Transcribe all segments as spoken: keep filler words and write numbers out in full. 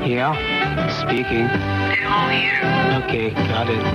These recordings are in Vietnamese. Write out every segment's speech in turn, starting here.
Yeah, speaking. They're all here. Okay, got it.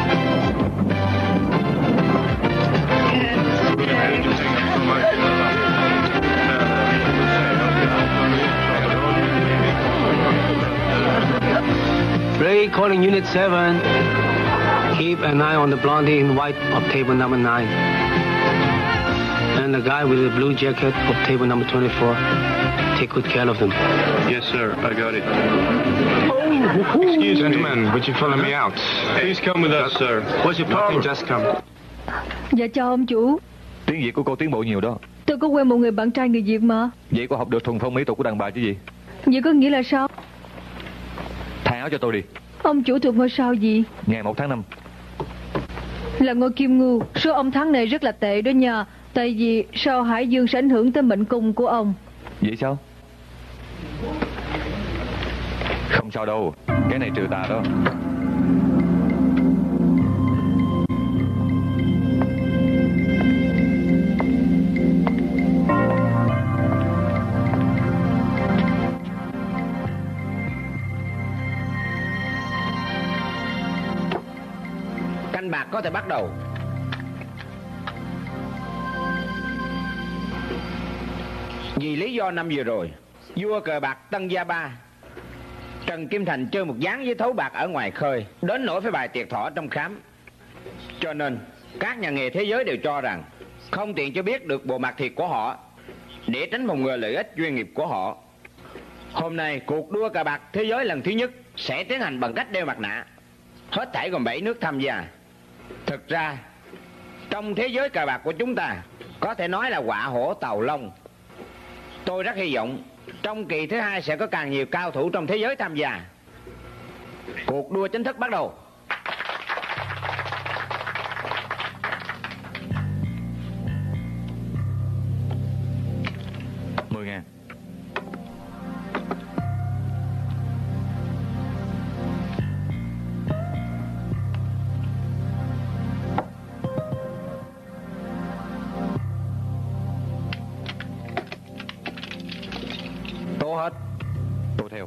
Ray calling Unit seven. Keep an eye on the blondie in white of table number nine. And the guy with the blue jacket of table number twenty-four. Take good care of them. Yes, sir. I got it. Excuse me. Gentlemen, would you follow me out? Please come with us, sir. What's your problem? Just come. Dạ chào ông chủ. Tiếng Việt của cô tiến bộ nhiều đó. Tôi có quen một người bạn trai người Việt mà. Vậy cô học được thuần phong mỹ tục của đàn bà chứ gì? Vậy có nghĩa là sao? Thay áo cho tôi đi. Ông chủ thuộc ngôi sao gì? Ngày một tháng năm. Là ngôi Kim Ngưu. Số ông tháng này rất là tệ đó nha. Tại vì sao Hải Dương sẽ ảnh hưởng tới mệnh cung của ông. Vậy sao? Không sao đâu. Cái này trừ tà đó. Canh bạc có thể bắt đầu. Vì lý do năm vừa rồi, vua cờ bạc Tân Gia Ba Trần Kim Thành chơi một ván với thấu bạc ở ngoài khơi, đến nỗi phải bài tiệc thọ trong khám. Cho nên các nhà nghề thế giới đều cho rằng không tiện cho biết được bộ mặt thiệt của họ, để tránh phòng ngừa lợi ích chuyên nghiệp của họ. Hôm nay cuộc đua cờ bạc thế giới lần thứ nhất sẽ tiến hành bằng cách đeo mặt nạ. Hết thảy gồm bảy nước tham gia. Thực ra trong thế giới cờ bạc của chúng ta có thể nói là quạ hổ tàu long. Tôi rất hy vọng trong kỳ thứ hai sẽ có càng nhiều cao thủ trong thế giới tham gia. Cuộc đua chính thức bắt đầu. Mười ngàn. Tố hết. Tôi theo.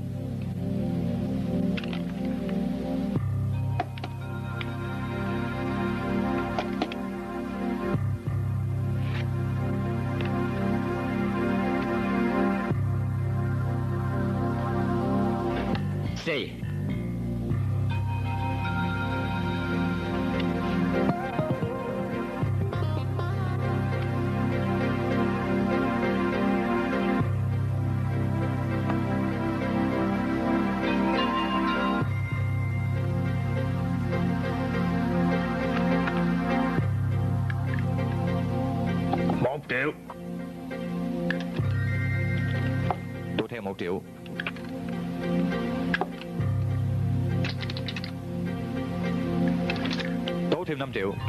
Xì. Một triệu. Tôi theo một triệu. Tố thêm năm triệu.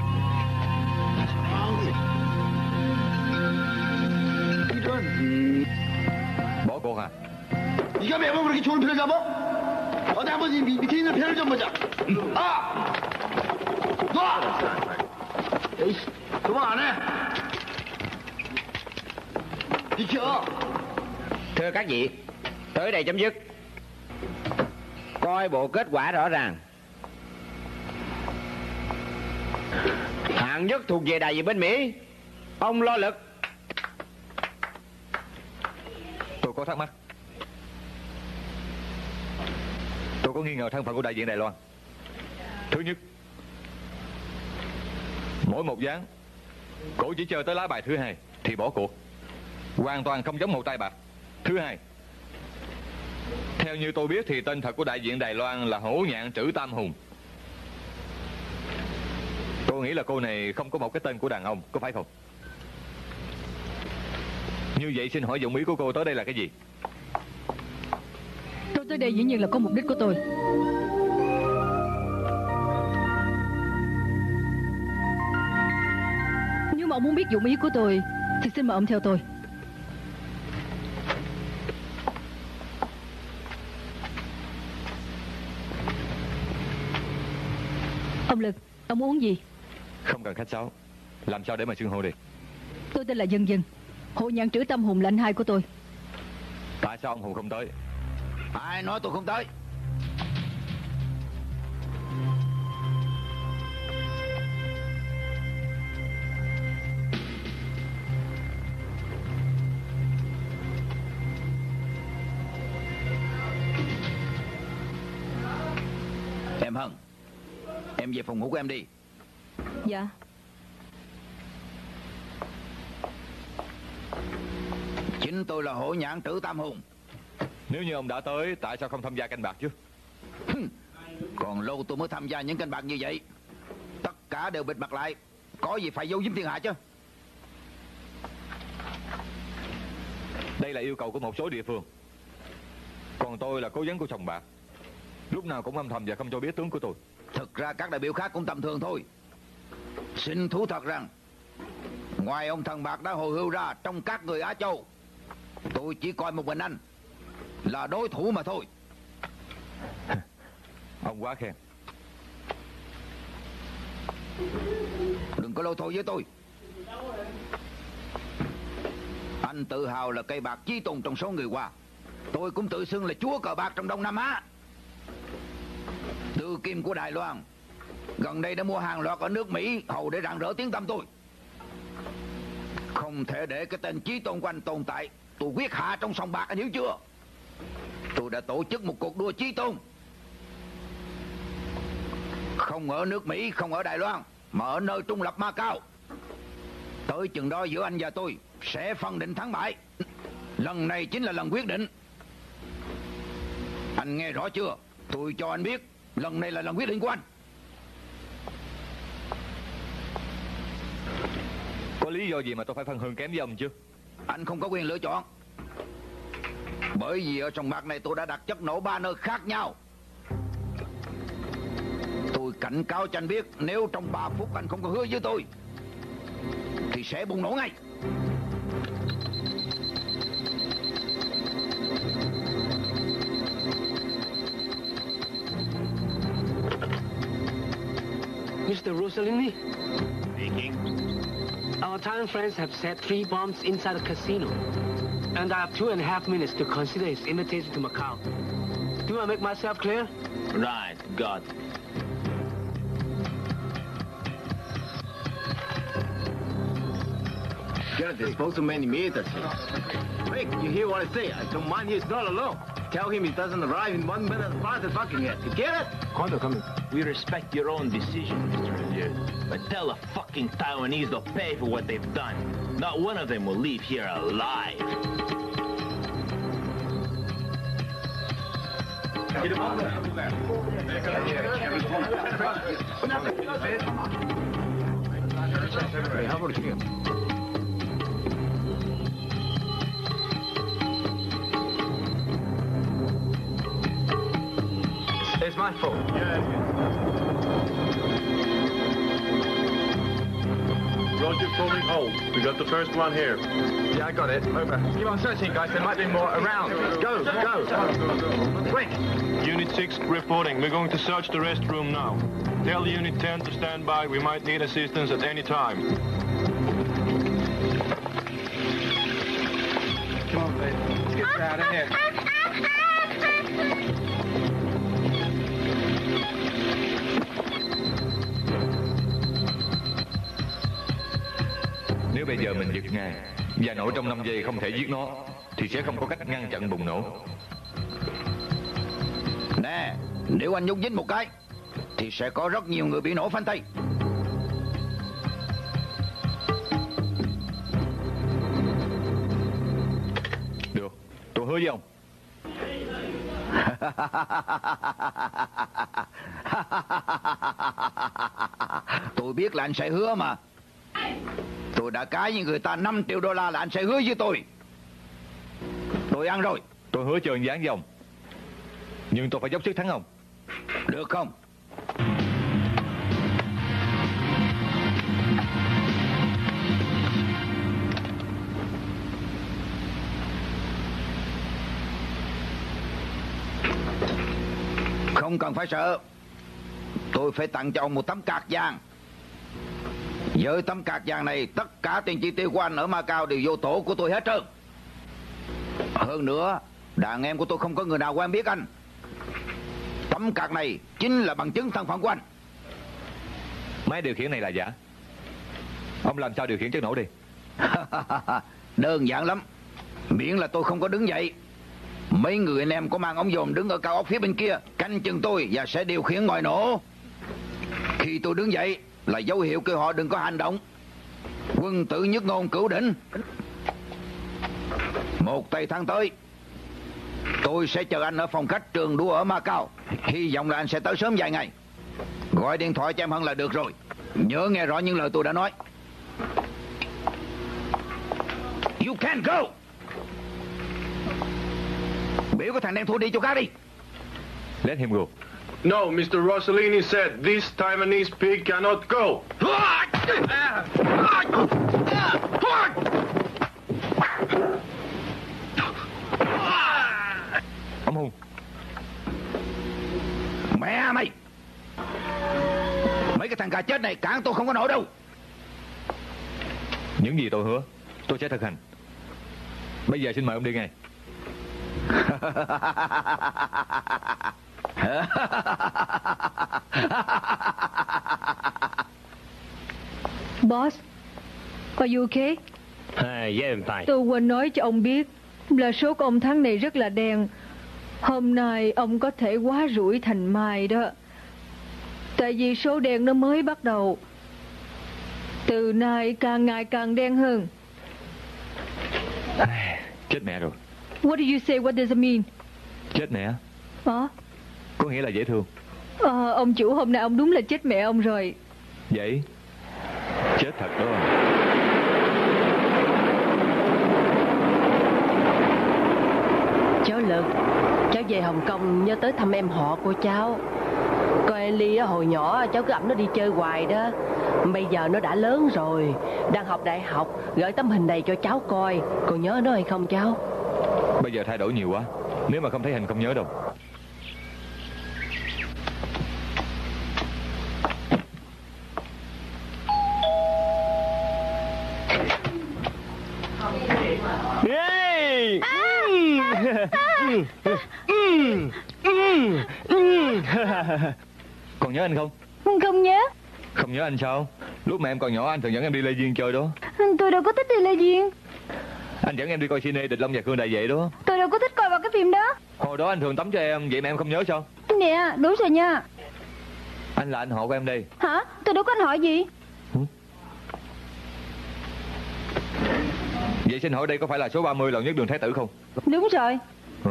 Bỏ cuộc à? 네가 매번 그렇게 좋은 편을 잡아? 어디 한번 이 밑에 있는 편을 좀 보자. 아! 놔! 에이씨, 그만 안 해. 비켜. Thưa các vị, tới đây chấm dứt. Coi bộ kết quả rõ ràng. Hạng nhất thuộc về đại diện bên Mỹ. Ông Lo Lực. Tôi có thắc mắc. Tôi có nghi ngờ thân phận của đại diện Đài Loan. Thứ nhất, mỗi một ván cổ chỉ chơi tới lá bài thứ hai thì bỏ cuộc, hoàn toàn không giống một tay bạc. Thứ hai, theo như tôi biết thì tên thật của đại diện Đài Loan là Hổ Nhạn Trữ Tam Hùng. Tôi nghĩ là cô này không có một cái tên của đàn ông, có phải không? Như vậy xin hỏi dụng ý của cô tới đây là cái gì? Tôi tới đây dĩ nhiên là có mục đích của tôi. Nếu mà ông muốn biết dụng ý của tôi thì xin mời ông theo tôi. Ông Lực, ông muốn uống gì? Không cần khách sáo. Làm sao để mà xưng hô đi? Tôi tên là Dân Dân. Hộ Nhạn Trữ Tâm Hùng là anh hai của tôi. Tại sao ông Hùng không tới? Ai nói tôi không tới? Em Hân, em về phòng ngủ của em đi. Dạ. Chính tôi là Hổ Nhãn Trử Tam Hùng. Nếu như ông đã tới, tại sao không tham gia canh bạc chứ? Còn lâu tôi mới tham gia những canh bạc như vậy. Tất cả đều bịt mặt lại, có gì phải giấu giếm thiên hạ chứ. Đây là yêu cầu của một số địa phương. Còn tôi là cố vấn của sòng bạc, lúc nào cũng âm thầm và không cho biết tướng của tôi. Thực ra các đại biểu khác cũng tầm thường thôi. Xin thú thật rằng ngoài ông thần bạc đã hồi hưu ra trong các người Á Châu, tôi chỉ coi một mình anh là đối thủ mà thôi. Ông quá khen. Đừng có lôi thôi với tôi. Anh tự hào là cây bạc chí tôn trong số người Hoa. Tôi cũng tự xưng là chúa cờ bạc trong Đông Nam Á. Tư kim của Đài Loan gần đây đã mua hàng loạt ở nước Mỹ hầu để rạng rỡ tiếng tăm tôi. Không thể để cái tên chí tôn của anh tồn tại. Tôi quyết hạ trong sòng bạc, anh hiểu chưa? Tôi đã tổ chức một cuộc đua chí tôn, không ở nước Mỹ, không ở Đài Loan, mà ở nơi trung lập Macau. Tới chừng đó giữa anh và tôi sẽ phân định thắng bại. Lần này chính là lần quyết định. Anh nghe rõ chưa? Tôi cho anh biết lần này là lần quyết định của anh. Có lý do gì mà tôi phải phân hơn kém với ông chứ? Anh không có quyền lựa chọn. Bởi vì ở sòng bạc này tôi đã đặt chất nổ ba nơi khác nhau. Tôi cảnh cáo cho anh biết, nếu trong ba phút anh không có hứa với tôi thì sẽ bùng nổ ngay. Mister Rossellini? Speaking. Our Thailand friends have set three bombs inside the casino. And I have two and a half minutes to consider his invitation to Macau. Do I make myself clear? Right, got it. You're disposed to many meters. Rick, you hear what I say? I don't mind he's not alone. Tell him he doesn't arrive in one minute past the fucking head. You get it? Quando coming? We respect your own decision, Mister Revere. But tell the fucking Taiwanese they'll pay for what they've done. Not one of them will leave here alive. Get him on there. Hey, how about you? It's my fault. Yeah. Roger, pulling hold. We got the first one here. Yeah, I got it. Over. Keep on searching, guys. There might be more around. Go, go. Quick. Unit six reporting. We're going to search the restroom now. Tell Unit ten to stand by. We might need assistance at any time. Come on, babe. Let's get you out of here. Nếu bây giờ mình giật ngài và nổ trong năm giây không thể giết nó thì sẽ không có cách ngăn chặn bùng nổ. Nè, nếu anh nhúc nhích một cái thì sẽ có rất nhiều người bị nổ phanh tay. Được, tôi hứa với ông. Tôi biết là anh sẽ hứa mà. Tôi đã cái với người ta năm triệu đô la là anh sẽ hứa với tôi. Tôi ăn rồi. Tôi hứa trơn dáng với ông, nhưng tôi phải dốc sức thắng ông. Được không? Không cần phải sợ. Tôi phải tặng cho ông một tấm card vàng. Với tấm card vàng này, tất cả tiền chi tiêu của anh ở Macau đều vô tổ của tôi hết trơn. Hơn nữa, Đàn em của tôi không có người nào quen biết anh. Tấm card này chính là bằng chứng thân phận của anh. Máy điều khiển này là giả. Ông làm sao điều khiển chất nổ đi? Đơn giản lắm. Miễn là tôi không có đứng dậy, mấy người anh em có mang ống dòm đứng ở cao ốc phía bên kia canh chừng tôi và sẽ điều khiển ngòi nổ. Khi tôi đứng dậy là dấu hiệu kêu họ đừng có hành động. Quân tử nhất ngôn cửu đỉnh. Một tây tháng tới tôi sẽ chờ anh ở phòng khách trường đua ở Macau. Hy vọng là anh sẽ tới sớm vài ngày. Gọi điện thoại cho em Hân là được rồi. Nhớ nghe rõ những lời tôi đã nói. You can go. Biểu cái thằng đen thua đi chỗ khác đi. Let him go. No, Mister Rossellini said this Taiwanese pig cannot go. Ông Hùng. Mẹ mày. Mấy cái thằng cà chết này cản tôi không có nổi đâu. Những gì tôi hứa tôi sẽ thực hành. Bây giờ xin mời ông đi ngay. Boss, are you okay? Uh, yeah, I'm fine. Tôi quên nói cho ông biết là số của ông tháng này rất là đen. Hôm nay ông có thể quá rủi thành mai đó. Tại vì số đen nó mới bắt đầu. Từ nay càng ngày càng đen hơn. Chết mẹ rồi. What do you say? What does it mean? Chết mẹ. Hả? Có nghĩa là dễ thương. Ờ, ông chủ hôm nay ông đúng là chết mẹ ông rồi. Vậy chết thật đó. Cháu Lực, cháu về Hồng Kông nhớ tới thăm em họ của cháu. Con Ellie hồi nhỏ cháu cứ ẵm nó đi chơi hoài đó. Bây giờ nó đã lớn rồi, đang học đại học. Gửi tấm hình này cho cháu coi. Còn nhớ nó hay không cháu? Bây giờ thay đổi nhiều quá. Nếu mà không thấy hình không nhớ đâu. Hey! Còn nhớ anh không? Không nhớ. Không nhớ anh sao? Lúc mà em còn nhỏ anh thường dẫn em đi Lê Duyên chơi đó. Tôi đâu có thích đi Lê Duyên. Anh dẫn em đi coi cine Địch Long và Khương Đại Vệ đó. Tôi đâu có thích coi vào cái phim đó. Hồi đó anh thường tắm cho em, vậy mà em không nhớ sao? Nè, đúng rồi nha. Anh là anh họ của em đây. Hả? Tôi đâu có anh hỏi gì. Ừ? Vậy xin hỏi đây có phải là số ba mươi Lầu Nhất Đường Thái Tử không? Đúng rồi. Ừ.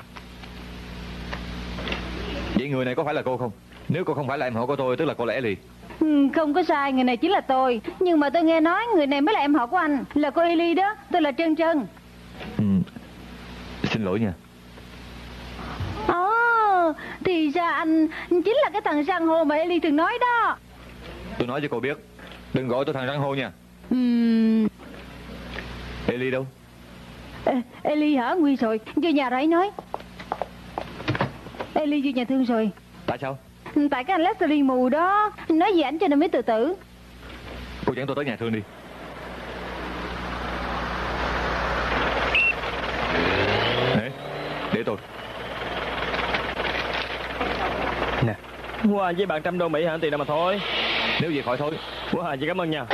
Vậy người này có phải là cô không? Nếu cô không phải là em họ của tôi, tức là cô là Ellie. Ừ, không có sai, người này chính là tôi. Nhưng mà tôi nghe nói người này mới là em họ của anh. Là cô Ellie đó, tôi là Trân Trân. Ừ. Xin lỗi nha. Ồ, oh, thì ra anh chính là cái thằng san hô mà Ellie thường nói đó. Tôi nói cho cô biết, đừng gọi tôi thằng răng hô nha. Uhm... Ellie đâu? Ê, Ellie hả? Nguy rồi, vô nhà rồi ấy nói. Ellie vô nhà thương rồi. Tại sao? Tại cái anh Leslie mù đó, nói gì ảnh cho nên mới tự tử. Cô dẫn tôi tới nhà thương đi. Để, để tôi. Nè, wow, với bạn trăm đô Mỹ hả? Tiền nào mà thôi. Nếu vậy khỏi thôi. Wow, chị cảm ơn nha.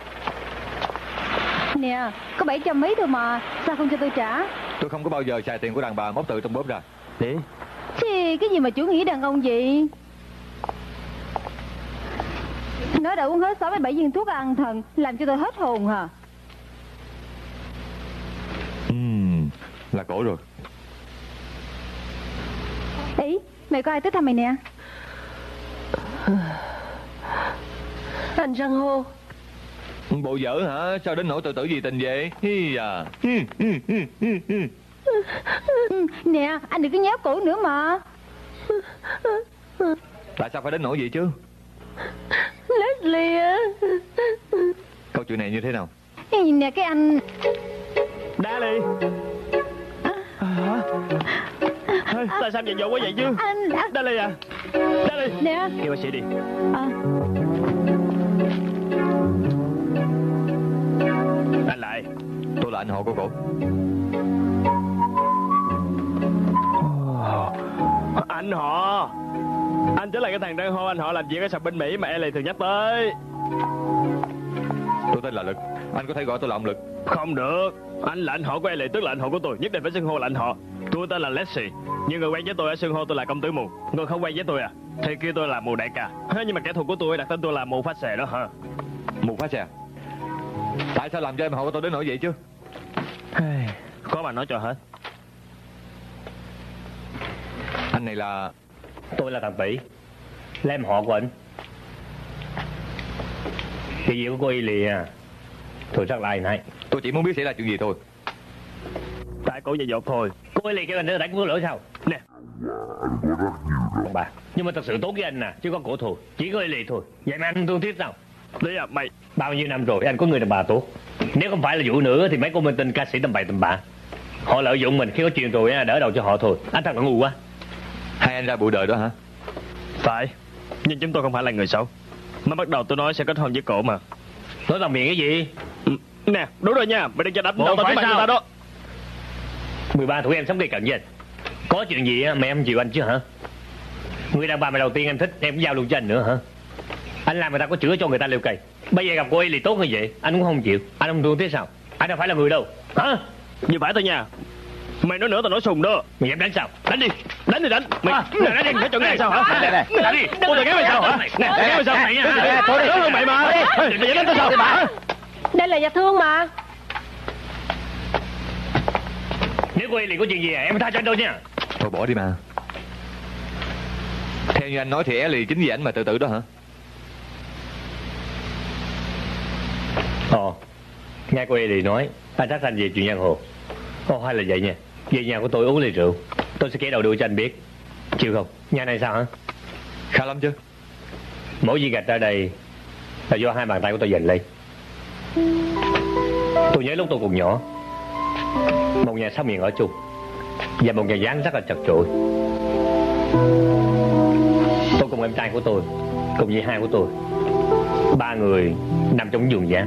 Nè, có bảy trăm mấy thôi mà, sao không cho tôi trả? Tôi không có bao giờ xài tiền của đàn bà móc từ trong bóp ra. Để. Thì cái gì mà chủ nghĩa đàn ông vậy? Nó đã uống hết sáu mươi bảy viên thuốc an thần, làm cho tôi hết hồn hả? Ừm, là cổ rồi. Ý, mày có ai tới thăm mày nè? Anh san hô. Bộ dở hả? Sao đến nỗi tự tử vì tình vậy? Hi à. Nè, anh đừng có nhéo cổ nữa mà. Tại sao phải đến nỗi vậy chứ? Leslie á. Câu chuyện này như thế nào? Nè cái anh Đá đi. À. À, tại sao vậy dỗ quá vậy chứ? Anh Đá đi à? Đá đi. Nè. Kêu bác sĩ đi. À. Anh lại. Tôi là anh họ của cổ. chính là cái thằng đang hô anh họ làm việc ở sập bên Mỹ mà Ellie thường nhắc tới. Tôi tên là Lực. Anh có thể gọi tôi là ông Lực. Không được. Anh là anh họ của Ellie, tức là anh họ của tôi. Nhất định phải xưng hô là anh họ. Tôi tên là Leslie. Nhưng người quen với tôi ở xưng hô tôi là công tử Mù. Người không quen với tôi à thì kêu tôi là Mù đại ca. Nhưng mà kẻ thù của tôi đặt tên tôi là Mù Phát Xè đó hả? Mù Phát Xè? Tại sao làm cho em họ của tôi đến nỗi vậy chứ? Có mà nói cho hết. Anh này là... Tôi là thằng Tỷ, là em họ của anh. Cái gì của cô Ellie à? Tôi rất là ai nấy. Tôi chỉ muốn biết xảy ra chuyện gì thôi. Tại cô dạy dột thôi. Cô Ellie kêu anh để đánh cô lỗi sao? Nè, bà. Nhưng mà thật sự tốt với anh à, chứ có cổ thù. Chỉ có Ellie thôi. Vậy mà anh thương tiếc sao? Đấy à, mày. Bao nhiêu năm rồi anh có người đàn bà tốt. Nếu không phải là vụ nữa thì mấy cô minh tinh ca sĩ tầm bậy tầm bạ. Họ lợi dụng mình khi có chuyện rồi đỡ đầu cho họ thôi. Anh thật là ngu quá. Hai anh ra bụi đời đó hả? Phải. Nhưng chúng tôi không phải là người xấu. Mới bắt đầu tôi nói sẽ kết hôn với cổ mà. Nói bằng miệng cái gì? Ừ, nè, đúng rồi nha. Mày đừng cho đập đầu tao trước mặt người ta đó. mười ba tuổi em sống cây cận với anh. Có chuyện gì mà em chịu anh chứ hả? Người đàn bà mà đầu tiên em thích em cũng giao luôn cho anh nữa hả? Anh làm người ta có chữa cho người ta leo cây. Bây giờ gặp cô ấy thì tốt như vậy anh cũng không chịu. Anh không thương thế sao? Anh đâu phải là người đâu hả? Như phải thôi nha. Mày nói nữa tao nói sùng đó. Mày dám đánh sao? Đánh đi. Đánh thì đánh. Mày à, đánh đi. Mày chọn cái sao hả? Nè nè. Đánh đi. Tôi đừng ghé mày sao hả? Nè, đừng ghé mày sao? Mày nha. Thôi đi. Nói hơn mày mà. Mày dám đánh tao sao? Đây là nhà thương mà. Nếu cô ấy liền có chuyện gì à, em tha cho anh đâu nha. Thôi bỏ đi mà. Theo như anh nói thì Ellie chính vì ảnh mà tự tử đó hả? Ồ, nghe cô Ellie nói anh thắc anh về chuyện giang hồ. Ồ, hay là vậy nha. Về nhà của tôi uống ly rượu, tôi sẽ kể đầu đuôi cho anh biết. Chịu không? Nhà này sao hả? Khá lắm chứ. Mỗi viên gạch ra đây là do hai bàn tay của tôi giành lấy. Tôi nhớ lúc tôi còn nhỏ, một nhà sáu miền ở chung và một nhà gián rất là chật chội. Tôi cùng em trai của tôi, cùng với hai của tôi, ba người nằm trong giường gián,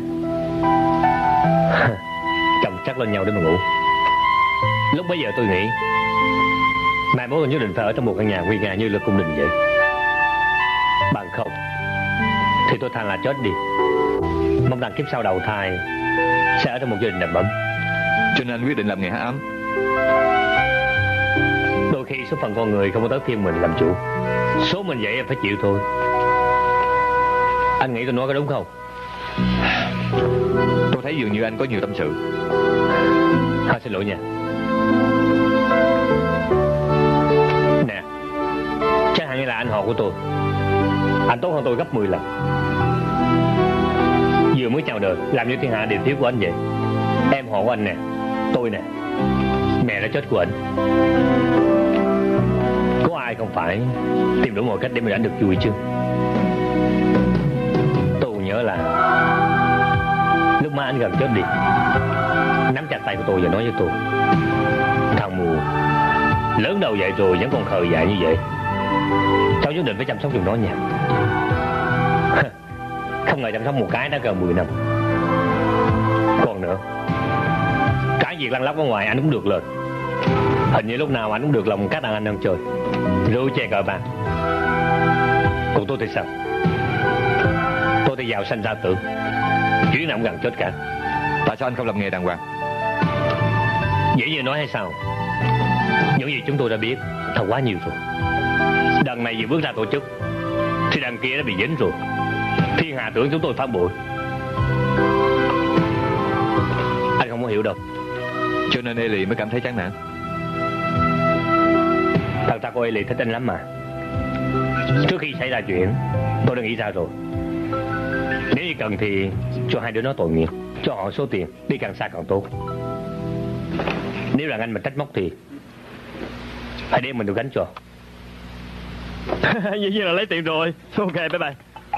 chồng chắc lên nhau để mà ngủ. Lúc bấy giờ tôi nghĩ mai mốt tôi nhất định phải ở trong một căn nhà nguy nga như là cung đình vậy. Bằng không thì tôi thà là chết đi. Mong rằng kiếp sau đầu thai sẽ ở trong một gia đình đầm ấm. Cho nên anh quyết định làm nghề hát ấm. Đôi khi số phận con người không có tới phiên mình làm chủ. Số mình vậy em phải chịu thôi. Anh nghĩ tôi nói có đúng không? Tôi thấy dường như anh có nhiều tâm sự. Thôi xin lỗi nha. Nè, chắc hẳn là anh họ của tôi. Anh tốt hơn tôi gấp mười lần. Vừa mới chào đời làm như thiên hạ đều thiếu của anh vậy. Em họ của anh nè, tôi nè, mẹ đã chết của anh. Có ai không phải tìm đủ mọi cách để mình anh được vui chứ? Tôi nhớ là lúc mà anh gần chết đi, nắm chặt tay của tôi và nói với tôi: thằng Mù, lớn đầu vậy rồi vẫn còn khờ dại như vậy, cháu nhất định phải chăm sóc giùm nó nha. Không ngờ chăm sóc một cái đã gần mười năm. Còn nữa, cái việc lăn lóc ở ngoài anh cũng được lên. Hình như lúc nào anh cũng được lòng các đàn anh ăn chơi, rượu chè cờ bạc. Còn tôi thì sao? Tôi thì giàu sanh ra tử, chuyến nào cũng gần chết cả. Tại sao anh không làm nghề đàng hoàng? Dễ như nói hay sao? Những gì chúng tôi đã biết thật quá nhiều rồi. Đằng này vừa bước ra tổ chức thì đằng kia đã bị dính rồi. Thiên hạ tưởng chúng tôi phản bội. Anh không có hiểu đâu. Cho nên Ellie mới cảm thấy chán nản. Thật ra cô Ellie thích anh lắm mà. Trước khi xảy ra chuyện tôi đã nghĩ ra rồi. Nếu như cần thì cho hai đứa nó tội nghiệp, cho họ số tiền, đi càng xa càng tốt. Nếu là anh mà trách móc thì hãy để mình được gánh cho. Dĩ nhiên là lấy tiền rồi. Ok, bye bye.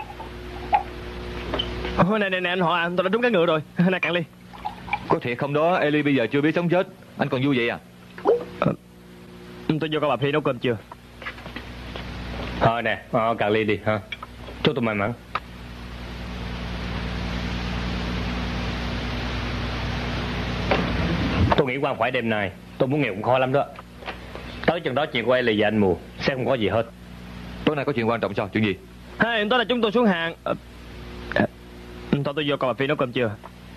Ôi, này, này, này, anh họ à, tôi đã trúng cái ngựa rồi. Này, cạn ly. Có thiệt không đó? Ellie bây giờ chưa biết sống chết. Anh còn vui vậy à? à Tôi vô coi bà Phi nấu cơm chưa. Thôi nè, ờ, cạn ly đi ha. Chúc tôi may mắn. Tôi nghĩ qua phải đêm nay tôi muốn nghèo cũng khó lắm đó. Tới chừng đó chuyện của Ellie và anh Mù sẽ không có gì hết. Tối nay có chuyện quan trọng sao? Chuyện gì? Hey, tối nay chúng tôi xuống hàng. à, à, Thôi tôi vô coi bà Phi nấu cơm chưa.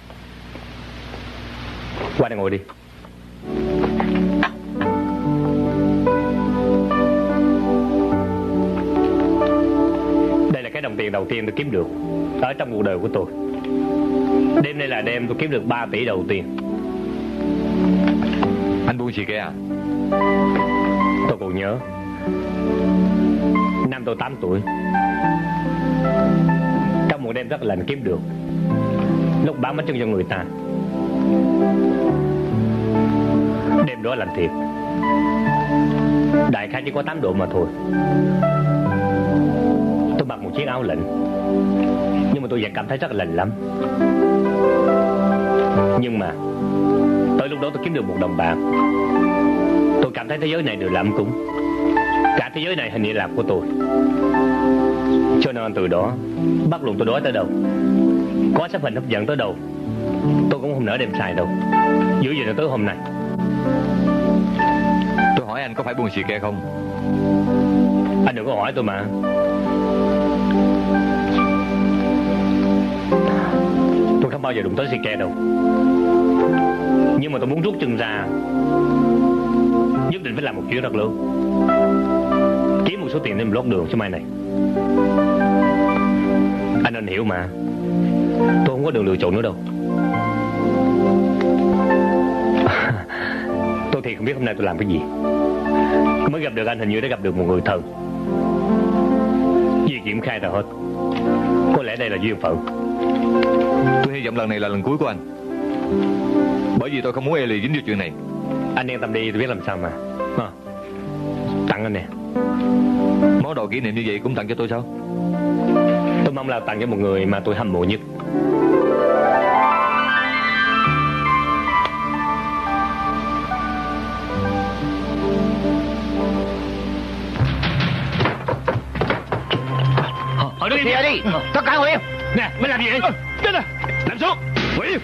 Qua đây ngồi đi. Đây là cái đồng tiền đầu tiên tôi kiếm được ở trong cuộc đời của tôi. Đêm nay là đêm tôi kiếm được ba tỷ đầu tiên. Anh buôn xì ke à? Tôi còn nhớ năm tôi tám tuổi, trong một đêm rất lạnh kiếm được, lúc bán bánh trưng cho người ta. Đêm đó lạnh thiệt, đại khái chỉ có tám độ mà thôi. Tôi mặc một chiếc áo lạnh, nhưng mà tôi vẫn cảm thấy rất lạnh lắm. Nhưng mà tới lúc đó tôi kiếm được một đồng bạc. Tôi cảm thấy thế giới này đều là ấm cúng, cả thế giới này hình như là của tôi. Cho nên từ đó, bất luận tôi đói tới đâu, có sắp hình hấp dẫn tới đâu, tôi cũng không nỡ đem xài đâu. Giữ gì đến tới hôm nay. Tôi hỏi anh có phải buôn xì ke không? Anh đừng có hỏi tôi mà. Tôi không bao giờ đụng tới xì ke đâu. Nhưng mà tôi muốn rút chân ra, nhất định phải làm một chuyện rất lớn, kiếm một số tiền để lót đường cho mai này. Anh nên hiểu mà, tôi không có đường lựa chọn nữa đâu. Tôi thì không biết hôm nay tôi làm cái gì. Mới gặp được anh hình như đã gặp được một người thân. Vì kiểm khai ra hết, có lẽ đây là duyên phận. Tôi hy vọng lần này là lần cuối của anh, bởi vì tôi không muốn Ellie dính vô chuyện này. Anh yên tâm đi, tôi biết làm sao mà. À, tặng anh nè. Món đồ kỷ niệm như vậy cũng tặng cho tôi sao? Tôi mong là tặng cho một người mà tôi hâm mộ nhất. Ở đây đi, đi. Tất cả ngồi im. Nè, mới làm gì vậy? Đến nè, làm xuống. Ngồi im.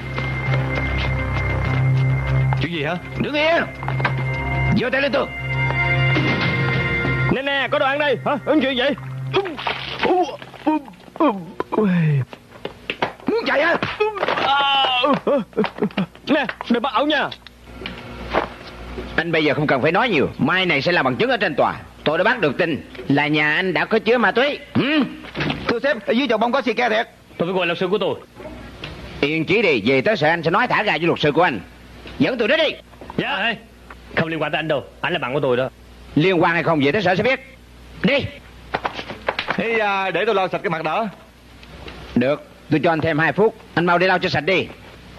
Chuyện gì hả? Đứng yên. Giơ tay lên tường. Nè nè, có đồ ăn đây. Hả? Ăn chuyện vậy? Muốn chạy hả? Nè, đừng bắt ẩu nha. Anh bây giờ không cần phải nói nhiều. Mai này sẽ là bằng chứng ở trên tòa. Tôi đã bắt được tin là nhà anh đã có chứa ma túy. Ừ. Thưa sếp, ở dưới chậu bông có xì ke thiệt. Tôi phải gọi luật sư của tôi. Yên chí đi, về tới sở anh sẽ nói thả gà với luật sư của anh. Dẫn tôi đến đi. Dạ. Không liên quan tới anh đâu, anh là bạn của tôi đó. Liên quan hay không về tới sở sẽ biết. Đi. Thế à, để tôi lau sạch cái mặt đó. Được, tôi cho anh thêm hai phút. Anh mau đi lau cho sạch đi.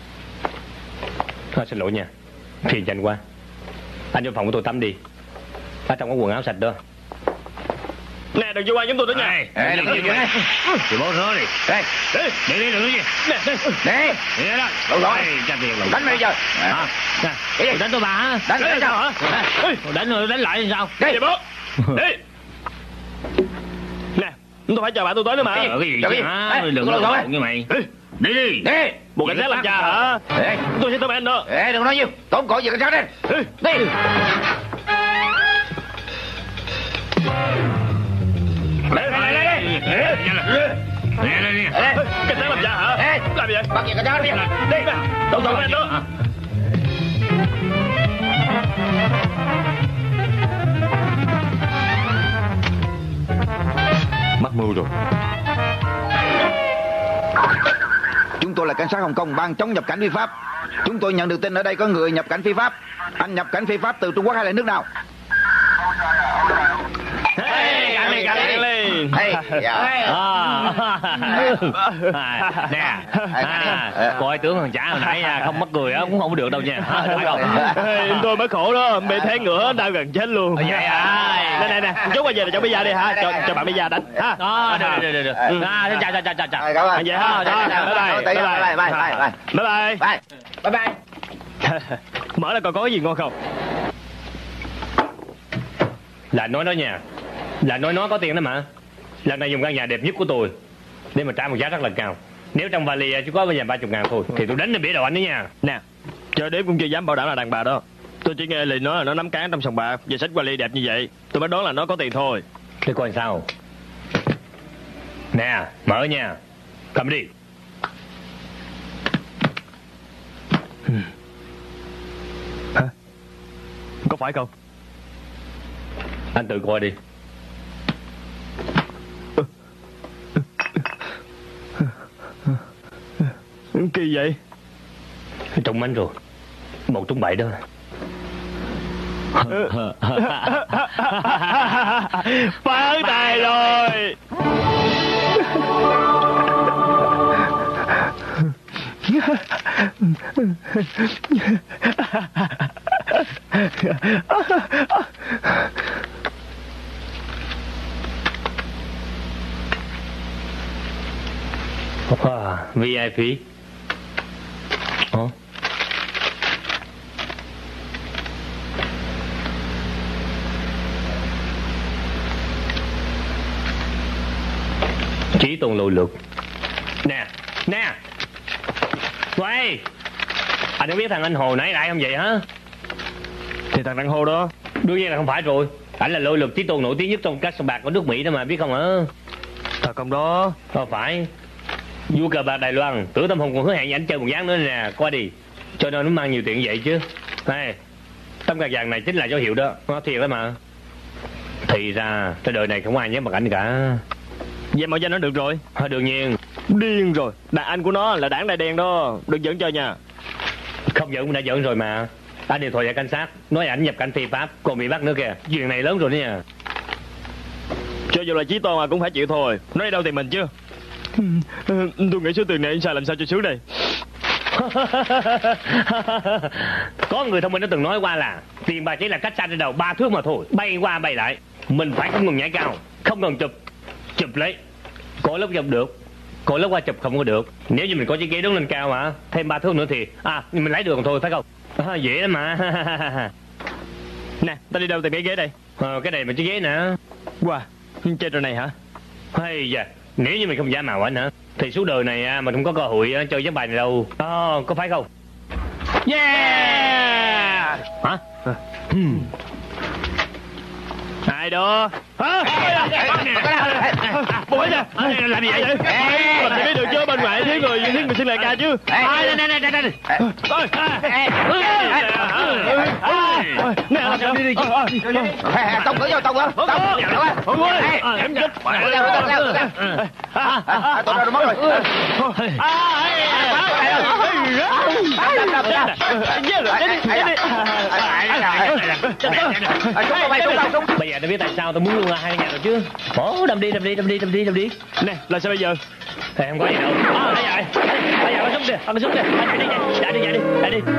Thôi xin lỗi nha, phiền cho anh quá. Anh vô phòng của tôi tắm đi, ở trong có quần áo sạch đó. Nè, đừng vô qua chúng tôi nữa nha. Ê, đừng có gì đây. Thì bố nó đi. Đây, đi, đi, đi, đừng có gì. Nè, nè. Nè. Đi đó. Đâu rồi? Trả tiền rồi. Đánh mày giờ. À, Đi. đánh tôi bà hả? Đánh rồi sao hả? Đánh rồi đánh lại thì sao? Đi. Đi bố. Đi. Nè, tôi phải chờ bạn tôi tới nữa mà. Cái gì Đừng chứ hả? Đừng có lộn như mày. Đi đi. Đi. Bộ cảnh sát làm cha hả? Ê. Tôi sẽ tới anh đó. Ê, đừng nói nhiều. Tóm cổ về cảnh sát đi. Đi. Đây, đây, đây, đây. Nè, nè, nè. Cảnh sát làm cha hả? Ê. Làm gì vậy? Bắt về cảnh sát đi. Đi. Đâu đâu anh đó. Mắc mưu rồi. Chúng tôi là cảnh sát Hồng Kông, ban chống nhập cảnh phi pháp. Chúng tôi nhận được tin ở đây có người nhập cảnh phi pháp. Anh nhập cảnh phi pháp từ Trung Quốc hay là nước nào? Hey, anh đi, anh đi, anh đi. Hey, dạ. Nè, coi tướng thằng chả hồi nãy nha, không mắc cười á cũng không được đâu nha. Đúng không? Ê, tôi mới khổ đó, bị thấy ngựa đau gần chết luôn. Vậy à? Nè nè nè, chú qua về là cho bây giờ đi hả? Cho cho bạn bây giờ đánh ha. Đó, được được được được. À, chào chào chào chào chào. Cảm ơn. Vậy ha. Đó, bye bye. Bye bye. Bye bye. Bye bye. Bye bye. Mở ra coi có cái gì ngon không? Là nói đó nha, là nói nó có tiền đó mà. Lần này dùng căn nhà đẹp nhất của tôi để mà trả một giá rất là cao. Nếu trong vali chỉ có bây giờ ba chục ngàn thôi thì tôi đánh lên bể đầu anh đó nha. Nè, chờ đếm cũng chưa dám bảo đảm là đàn bà đó. Tôi chỉ nghe lời nói là nó nắm cán trong sòng bạc, về sách vali đẹp như vậy, tôi mới đoán là nó có tiền thôi. Để coi sao. Nè, mở nha. Cầm đi. Hả? Có phải không? Anh tự coi đi. Kỳ vậy? Trúng bánh rồi. Một trúng bảy đó. Phá tài rồi. Wow, vê i pê. Ủa? Chí tôn lộ lực. Nè, nè. Quay. Anh có biết thằng anh Hồ nãy lại không vậy hả? Thì thằng đàn Hồ đó. Đương nhiên là không phải rồi. Anh là lôi lực chí tôn nổi tiếng nhất trong các sòng bạc của nước Mỹ đó mà, biết không hả? Thật không đó? Không phải. Vua cờ bạc Đài Loan, Tưởng Tâm Hùng còn hứa hẹn với anh chơi một ván nữa nè, qua đi. Cho nên nó mang nhiều tiền vậy chứ. Này, tấm card vàng này chính là dấu hiệu đó, nó thiệt đó mà. Thì ra, trên đời này không ai nhớ mặt anh cả. Vậy mà danh nó được rồi. À, đương nhiên. Điên rồi, đàn anh của nó là đảng Đại Đen đó, đừng giỡn chơi nha. Không giỡn cũng đã giỡn rồi mà. Anh điện thoại cho cảnh sát, nói ảnh nhập cảnh phi pháp, còn bị bắt nữa kìa. Chuyện này lớn rồi đó nha. Cho dù là Chí Tôn mà cũng phải chịu thôi. Nói đi đâu thì mình chứ. Tôi nghĩ số tiền này anh xài làm sao cho sướng đây. Có người thông minh đã từng nói qua là tiền bạc chỉ là cách xa trên đầu ba thước mà thôi, bay qua bay lại. Mình phải không ngừng nhảy cao, không ngừng chụp, chụp lấy. Có lúc chụp được, có lúc qua chụp không có được. Nếu như mình có chiếc ghế đứng lên cao mà thêm ba thước nữa thì à mình lấy được thôi, phải không? À, dễ lắm mà. Nè, ta đi đâu tìm cái ghế đây? Ờ, cái này mà chiếc ghế nè. Wow, chơi trò này hả? Hay da, nếu như mình không giả mạo anh hả thì suốt đời này mình không có cơ hội chơi với bài này đâu. Ờ, có phải không? Yeah. Hả? Hmm. Ai đó? Hả? Bố ơi, làm gì vậy? Làm gì biết được chứ, bên ngoài thiếu người, thiếu người xin lời ca chứ. Nè nè nè nè nè. Nè, làm đi đi. Tông cửa vô, tông cửa. Tông. Tông ơi. Em chết. Tông ra mất rồi. Bây giờ tôi biết tại sao tôi muốn luôn hai nhà rồi chứ. Ồ, đâm đi, đâm đi, đâm đi, đâm đi, đâm đi. Nè, là sao bây giờ? Thì không có gì đâu. À, bây giờ, bây giờ con súng kìa, con súng kìa. Chạy đi, chạy đi, chạy đi, chạy đi.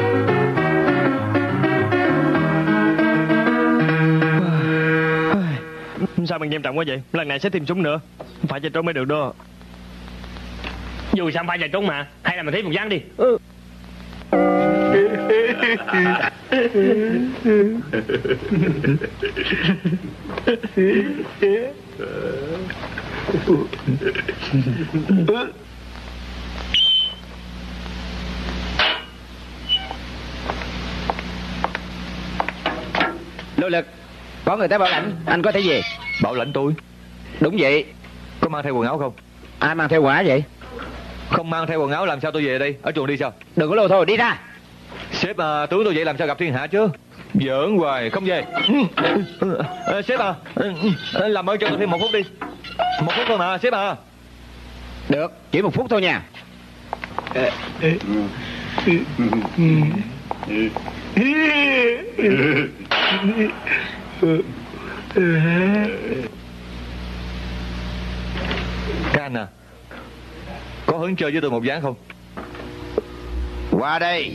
Sao bạn nghiêm trọng quá vậy? Lần này sẽ tìm súng nữa. Phải chạy trốn mới được đó. Dù sao phải chạy trốn mà. Hay là mình thấy một ván đi. Ừ. Lôi lực, có người tới bảo lãnh, anh có thể về. Bảo lãnh tôi? Đúng vậy. Có mang theo quần áo không? Ai mang theo quần áo vậy? Không mang theo quần áo làm sao tôi về đây? Ở chuồng đi sao? Đừng có lô thôi, đi ra. Sếp à, tướng tôi vậy làm sao gặp thiên hạ chứ? Giỡn hoài, không về. À, sếp à, làm ơn cho tôi thêm một phút đi. Một phút thôi mà, sếp à. Được, chỉ một phút thôi nha. Các anh à, có hứng chơi với tôi một ván không? Qua đây.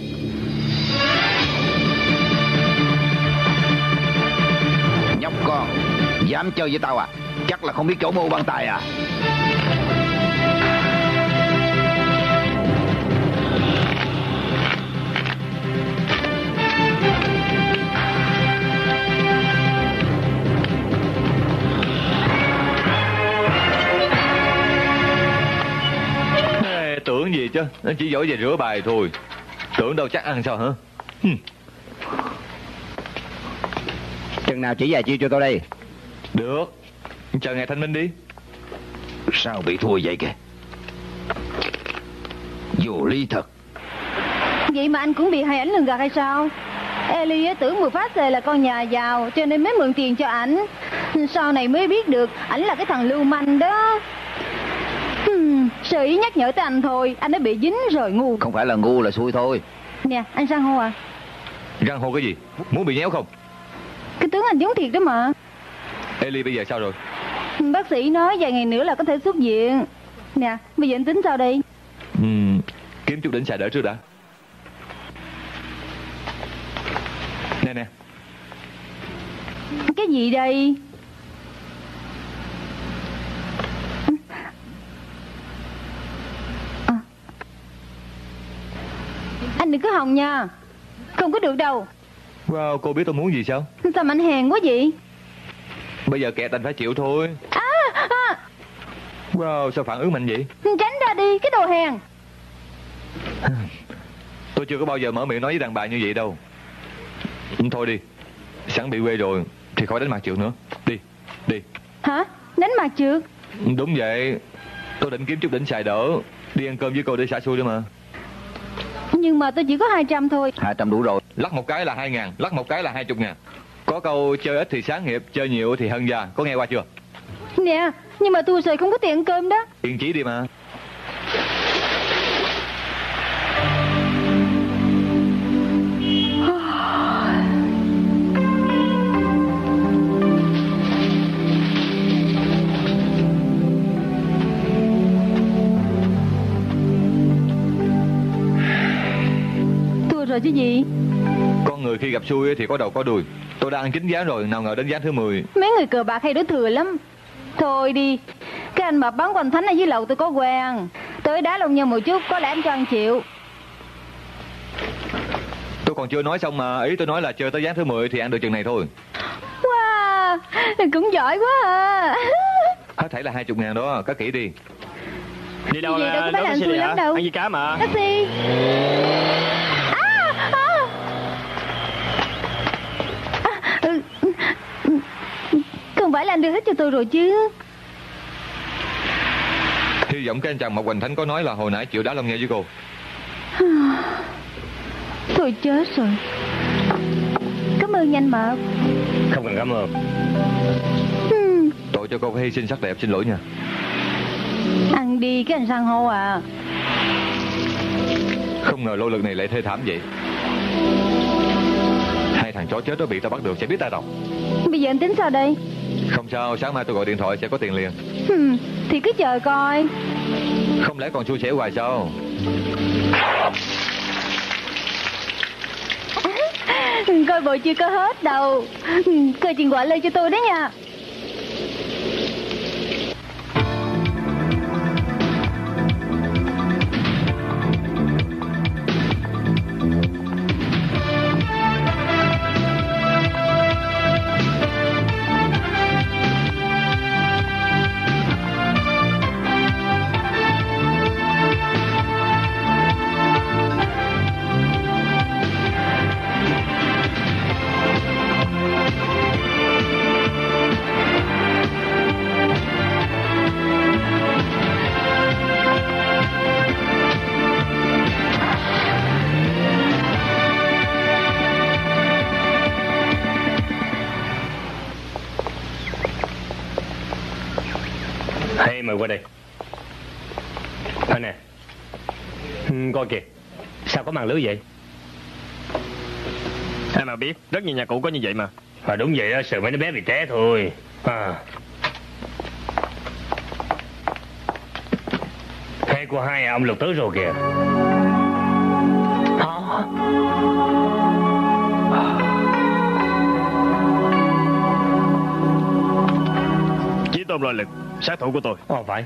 Nhóc con, dám chơi với tao à? Chắc là không biết chỗ mưu bằng tài à? Tưởng gì chứ, nó chỉ giỏi về rửa bài thôi. Tưởng đâu chắc ăn sao hả? Chừng nào chỉ vài chiêu cho tôi đây. Được, Chờ ngày thanh minh đi. Sao bị thua vậy kìa? Vô lý thật. Vậy mà anh cũng bị hai ảnh lường gạt hay sao? Ellie tưởng mười phát xề là con nhà giàu cho nên mới mượn tiền cho ảnh. Sau này mới biết được ảnh là cái thằng lưu manh đó. Hmm, sơ ý nhắc nhở tới anh thôi, anh đã bị dính rồi ngu. Không phải là ngu là xui thôi. Nè, anh san hô à? Răng hô cái gì? Muốn bị nhéo không? Cái tướng anh giống thiệt đó mà. Ellie bây giờ sao rồi? Bác sĩ nói vài ngày nữa là có thể xuất viện. Nè, bây giờ anh tính sao đây? Ừ, kiếm chút đỉnh xài đỡ trước đã. Nè nè. Cái gì đây? À. Anh đừng có hòng nha. Không có được đâu. Wow, cô biết tôi muốn gì sao? Sao mà anh hèn quá vậy? Bây giờ kẹt anh phải chịu thôi. À, à. Wow, sao phản ứng mạnh vậy? Tránh ra đi, cái đồ hèn. Tôi chưa có bao giờ mở miệng nói với đàn bà như vậy đâu. Thôi đi, sẵn bị quê rồi thì khỏi đánh mặt trượt nữa. Đi, đi. Hả? Đánh mặt trượt? Đúng vậy. Tôi định kiếm chút đỉnh xài đỡ đi ăn cơm với cô để xả xui nữa mà. Nhưng mà tôi chỉ có hai trăm thôi. Hai trăm đủ rồi. Lắc một cái là hai ngàn, lắc một cái là hai chục ngàn. Có câu chơi ít thì sáng nghiệp, chơi nhiều thì hân già. Có nghe qua chưa? Nè, nhưng mà tôi rồi không có tiền ăn cơm đó. Yên chí đi mà. Rồi chứ gì? Con người khi gặp xui thì có đầu có đuôi. Tôi đang ăn chín ván rồi, nào ngờ đến ván thứ mười. Mấy người cờ bạc hay đổ thừa lắm. Thôi đi. Cái anh mà bán quanh thánh ở dưới lầu tôi có quen. Tới đá lông nhau một chút, có lẽ anh cho anh chịu. Tôi còn chưa nói xong mà. Ý tôi nói là chơi tới ván thứ mười thì ăn được chừng này thôi. Wow, cũng giỏi quá à. Hết thảy là hai chục ngàn đó, cất kỹ đi. Đi đâu vậy là đâu có phải là anh xui lắm đâu. Ăn gì cá mà. Taxi. Không phải là anh đưa hết cho tôi rồi chứ? Hy vọng cái anh chàng Mộc Hoành Thánh có nói là hồi nãy chịu đá lông nghe với cô. Tôi chết rồi. Cảm ơn anh Mộc. Không cần cảm ơn. hmm. Tội cho cô phải hy sinh sắc đẹp, xin lỗi nha. Ăn đi cái anh san hô à. Không ngờ lỗ lực này lại thê thảm vậy. Hai thằng chó chết đó bị tao bắt được sẽ biết ta đâu. Bây giờ anh tính sao đây? Không sao, sáng mai tôi gọi điện thoại sẽ có tiền liền. hmm. Thì cứ chờ coi. Không lẽ còn xui xẻo hoài sao? Coi bộ chưa có hết đâu. Coi chuyện gọi lên cho tôi đấy nha. Hey, mời qua đây. Thôi nè. Ừ, coi kìa. Sao có màn lưới vậy? Ai mà biết, rất nhiều nhà cụ có như vậy mà. À, đúng vậy đó, sợ mấy đứa bé bị té thôi. À. Hey, của hai ông Lục tới rồi kìa. Chí Tôn Lôi Lực, sát thủ của tôi. Ồ, phải.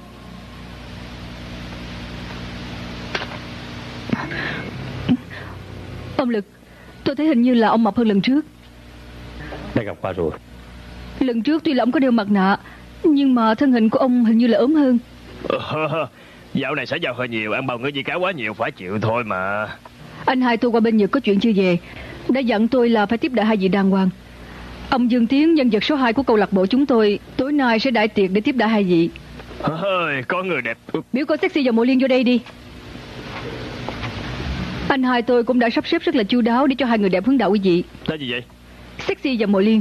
Ông Lực, tôi thấy hình như là ông mập hơn lần trước. Đã gặp qua rồi. Lần trước tuy là ông có đeo mặt nạ, nhưng mà thân hình của ông hình như là ốm hơn. Dạo này sẽ giàu hơi nhiều, ăn bầu ngư gì cá quá nhiều, phải chịu thôi mà. Anh hai tôi qua bên Nhật có chuyện chưa về, đã dặn tôi là phải tiếp đãi hai vị đàng hoàng. Ông Dương Tiến, nhân vật số hai của câu lạc bộ chúng tôi, tối nay sẽ đại tiệc để tiếp đãi hai vị. Ơi, có người đẹp. Biểu cô Sexy và Mộ Liên vô đây đi. Anh hai tôi cũng đã sắp xếp rất là chu đáo để cho hai người đẹp hướng đạo quý vị. Là gì vậy? Sexy và Mộ Liên.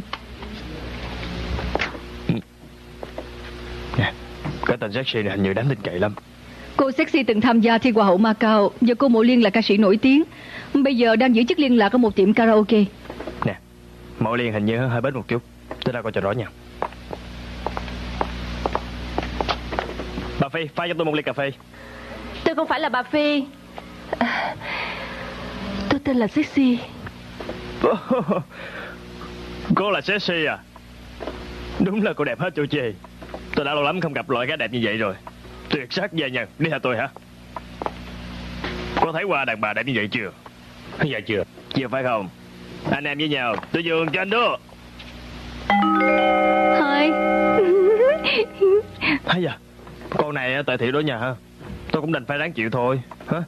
Nè, cái tên Sexy này hình như đáng tin cậy lắm. Cô Sexy từng tham gia thi Hoa hậu Macau và cô Mộ Liên là ca sĩ nổi tiếng. Bây giờ đang giữ chức liên lạc ở một tiệm karaoke. Nè, Mộ Liên hình như hơi bết một chút. Tôi ra coi cho rõ nha. Bà Phi, pha cho tôi một ly cà phê. Tôi không phải là bà Phi. À, tôi tên là Sexy. Cô là Sexy à? Đúng là cô đẹp hết chỗ chê. Tôi đã lâu lắm không gặp loại gái đẹp như vậy rồi. Tuyệt sắc gia nhân. Đi theo tôi hả? Có thấy qua đàn bà đẹp như vậy chưa? Dạ chưa. Chưa phải không? Anh em với nhau, tôi nhường cho anh đó. Hai. Hay à? Con này tại thiệu đó nhà hả? Tôi cũng đành phải ráng chịu thôi. Hả?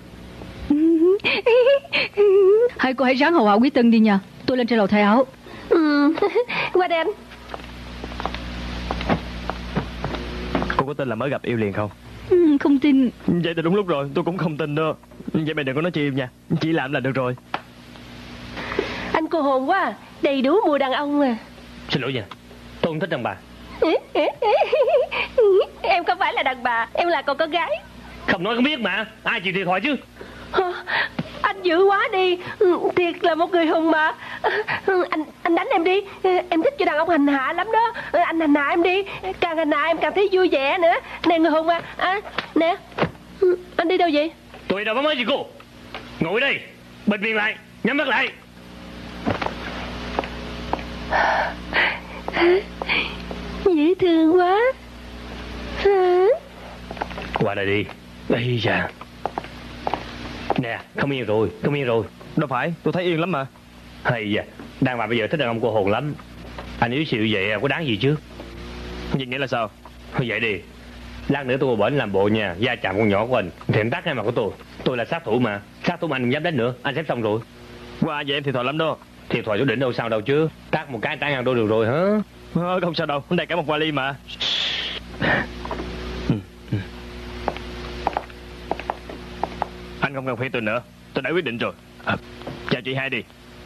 Hai cô hãy ráng hầu hạ quý Tân đi nha. Tôi lên trên lầu thay áo. Ừ. Qua đây anh. Cô có tin là mới gặp yêu liền không? Ừ, không tin. Vậy thì đúng lúc rồi, tôi cũng không tin đâu. Vậy mày đừng có nói chi nha. Chỉ làm là được rồi. Anh cô hồn quá. Đầy đủ mùi đàn ông à. Xin lỗi nha, tôi không thích đàn bà. Em không phải là đàn bà, em là con con gái. Không nói không biết mà. Ai chịu thiệt thòi chứ? Anh dữ quá đi. Thiệt là một người hùng mà. Anh anh đánh em đi. Em thích cho đàn ông hành hạ lắm đó. Anh hành hạ em đi. Càng hành hạ em càng thấy vui vẻ nữa. Nè người hùng à, à nè. Anh đi đâu vậy? Tôi đâu có nói gì cô. Ngồi đây, bịt miệng lại, nhắm mắt lại. Dễ thương quá. Hả? Qua đây đi. Ây da. Nè, không yên rồi, không yên rồi. Đâu phải, tôi thấy yên lắm mà. Hay da, đàn bà bây giờ thích đàn ông cô hồn lắm. Anh yếu xịu vậy có đáng gì chứ? Vậy nghĩa là sao? Vậy đi, lát nữa tôi bển làm bộ nha, da chạm con nhỏ của anh thì em tắt ngay mặt của tôi. Tôi là sát thủ mà, sát thủ mà anh không dám đánh nữa. Anh xếp xong rồi. Qua vậy em thiệt thòi lắm đó. Thiệt thòi chỗ đỉnh đâu sao đâu chứ. Tát một cái trả ngàn đô được rồi hả? Ờ, không sao đâu, đây cả một vali mà. Anh không cần khuyên tôi nữa, tôi đã quyết định rồi. À, chào chị hai đi.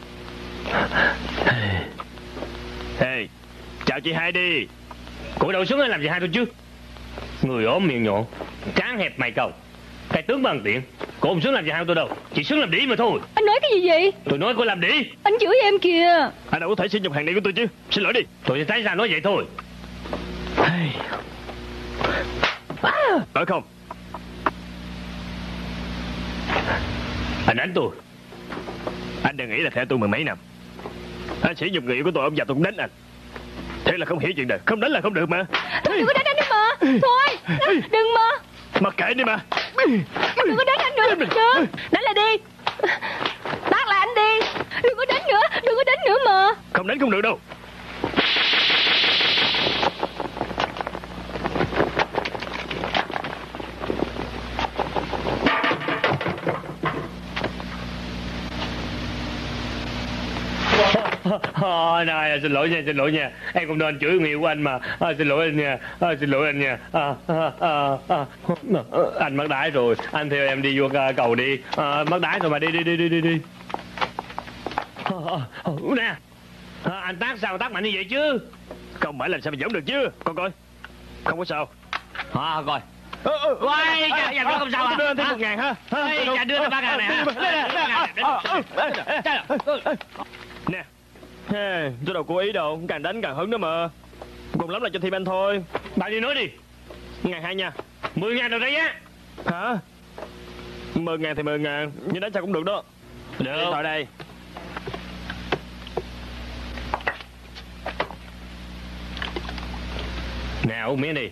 Hey, chào chị hai đi. Cúi đầu xuống làm gì hai tôi chứ? Người ốm miệng nhọn, trán hẹp mày cầu, cái tướng bằng tiện. Cô không xuống làm gì hai tôi đâu, chỉ xuống làm đĩ mà thôi. Anh nói cái gì vậy? Tôi nói cô làm đĩ. Anh chửi em kìa. Anh đâu có thể sử dụng hàng này của tôi chứ. Xin lỗi đi. Tôi sẽ thấy sao nói vậy thôi. Phải không? Anh đánh tôi. Anh đừng nghĩ là theo tôi mười mấy năm. Anh sử dụng người yêu của tôi, ông già tôi cũng đánh anh. Thế là không hiểu chuyện đời, không đánh là không được mà. Thôi đừng có đánh anh đi mà. Thôi, đừng mà. Mặc kệ đi mà. Đừng có đánh anh nữa. Đừng, đánh lại đi. Bắt lại anh đi. Đừng có đánh nữa, đừng có đánh nữa mà. Không đánh không được đâu. À, này, xin lỗi nha, xin lỗi nha. Em không nên chửi người yêu của anh mà. À, xin lỗi anh nha, à, xin lỗi anh nha. À, à, à, à. Anh mất đái rồi, anh theo em đi vô cầu đi. À, mất đái rồi mà, đi đi đi đi đi đi. À, à, à, nè, à, anh tác sao tác mạnh như vậy chứ? Không phải làm sao mà giống được chứ. Con coi, không có sao. À, coi. Quay, dạ, nó không sao à? Đưa anh thêm một ngàn ha. Dạ, đưa ba ngàn này hả? Nè, tôi đâu cố ý đâu, càng đánh càng hứng đó mà. Cùng lắm là cho thêm anh thôi. Bao nhiêu nói đi. Ngàn hai nha. Mười ngàn rồi đấy á. Hả? Mười ngàn thì mười ngàn, nhưng đánh sao cũng được đó. Được. Điện thoại đây. Nè, uống miếng đi.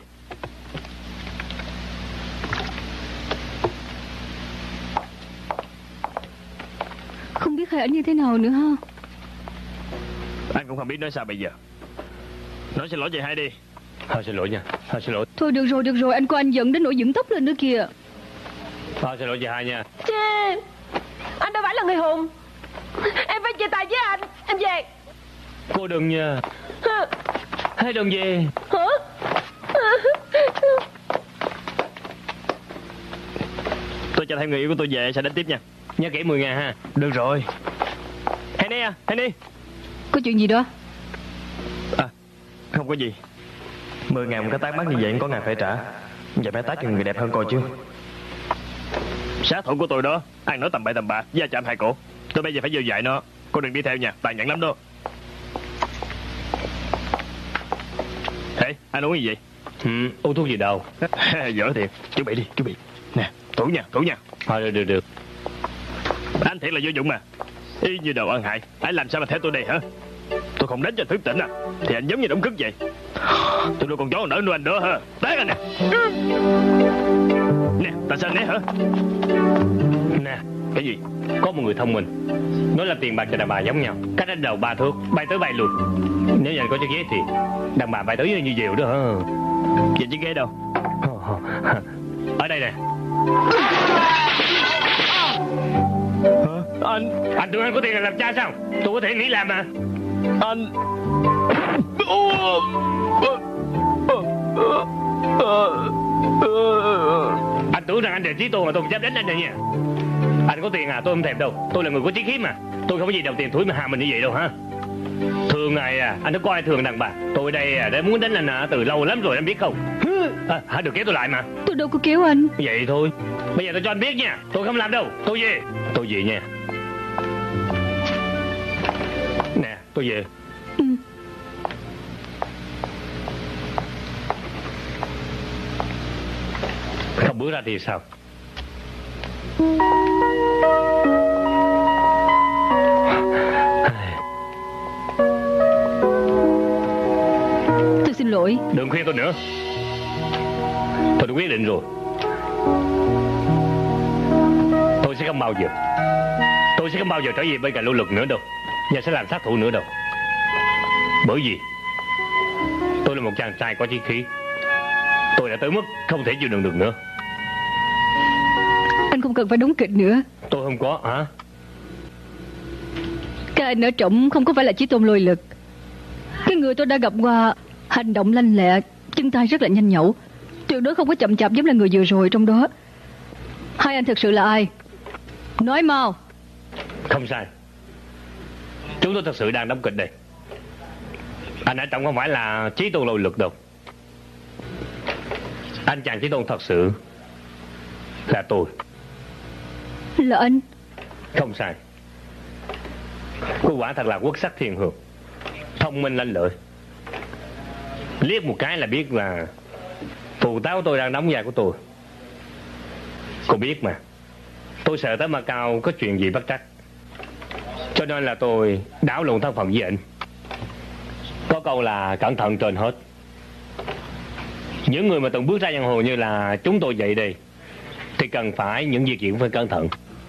Không biết hai ảnh như thế nào nữa ha. Anh cũng không biết nói sao bây giờ. Nói xin lỗi chị hai đi. Thôi xin lỗi nha, thôi xin lỗi. Thôi được rồi, được rồi, anh có anh giận đến nỗi dựng tóc lên nữa kìa. Thôi xin lỗi chị hai nha. Chê, anh đâu phải là người hùng. Em phải chia tay với anh, em về. Cô đừng nha. Hãy đừng về. Hả? Tôi cho thêm người yêu của tôi về sẽ đánh tiếp nha. Nhớ kỹ mười ngàn ha. Được rồi. Henny à, Henny. Có chuyện gì đó? À, không có gì. Mười ngàn một cái tát bắt như vậy có ngàn phải trả. Vậy phải tát cho người đẹp hơn coi chứ. Sát thủ của tôi đó, ăn nói tầm bậy tầm bạ, da chạm hai cổ. Tôi bây giờ phải dơ dạy nó. Cô đừng đi theo nha, tàn nhẫn lắm đó. Ê, anh uống gì vậy? Ừ, uống thuốc gì đâu. Dở thiệt, chuẩn bị đi, chuẩn bị. Nè, thủ nha, thủ nha. Thôi được, được, được. Anh thiệt là vô dụng mà. Y như đầu ăn hại, anh làm sao mà theo tôi đây hả? Tôi không đánh cho thức tỉnh à? Thì anh giống như đống cức vậy. Tôi đâu còn chó nở nuôi anh nữa hả? Tát anh nè. Nè, tại sao anh né hả? Nè, cái gì? Có một người thông minh nói là tiền bạc cho đàn bà giống nhau, cách đánh đầu ba thước, bay tới bay luôn. Nếu như anh có chiếc ghế thì đàn bà bay tới như diều đó hả? Vậy chiếc ghế đâu? Ở đây nè. Anh Anh tưởng anh có tiền là làm cha sao? Tôi có thể nghĩ làm mà. Anh Anh tưởng rằng anh để trí tôi mà tôi không dám đánh anh rồi nha. Anh có tiền à? Tôi không thèm đâu. Tôi là người có chí khí mà. Tôi không có gì đồng tiền thúi mà hạ mình như vậy đâu hả? Thường ngày à, anh có coi thường đàn bà. Tôi đây à, để muốn đánh anh à, từ lâu lắm rồi anh biết không? À, hả, được kéo tôi lại mà. Tôi đâu có kéo anh. Vậy thôi. Bây giờ tôi cho anh biết nha. Tôi không làm đâu. Tôi về. Tôi về nha. Nè, tôi về. Ừ. Không bước ra thì sao? Tôi xin lỗi. Đừng khuyên tôi nữa. Tôi đã quyết định rồi. Tôi sẽ không bao giờ Tôi sẽ không bao giờ trở về bên cạnh Lưu Lực nữa đâu. Và sẽ làm sát thủ nữa đâu. Bởi vì tôi là một chàng trai có chí khí. Tôi đã tới mức không thể chịu đựng được nữa. Anh không cần phải đóng kịch nữa. Tôi không có hả? Cái anh ở trọng không có phải là Chí Tôn Lôi Lực. Cái người tôi đã gặp qua hành động lanh lẹ, chân tay rất là nhanh nhẩu, tuyệt đối không có chậm chạp giống là người vừa rồi trong đó. Hai anh thực sự là ai? Nói mau. Không sai. Chúng tôi thật sự đang đóng kịch đây. Anh ở trọng không phải là Chí Tôn Lôi Lực đâu. Anh chàng Chí Tôn thật sự là tôi. Là anh? Không sai. Cô quả thật là quốc sắc thiên hương, thông minh lanh lợi. Liếc một cái là biết là phù táo tôi đang đóng vai của tôi. Cô biết mà, tôi sợ tới Macau có chuyện gì bất trắc, cho nên là tôi đảo lộn thân phận với anh. Có câu là cẩn thận trên hết. Những người mà từng bước ra giang hồ như là chúng tôi vậy đây thì cần phải những việc gì cũng phải cẩn thận.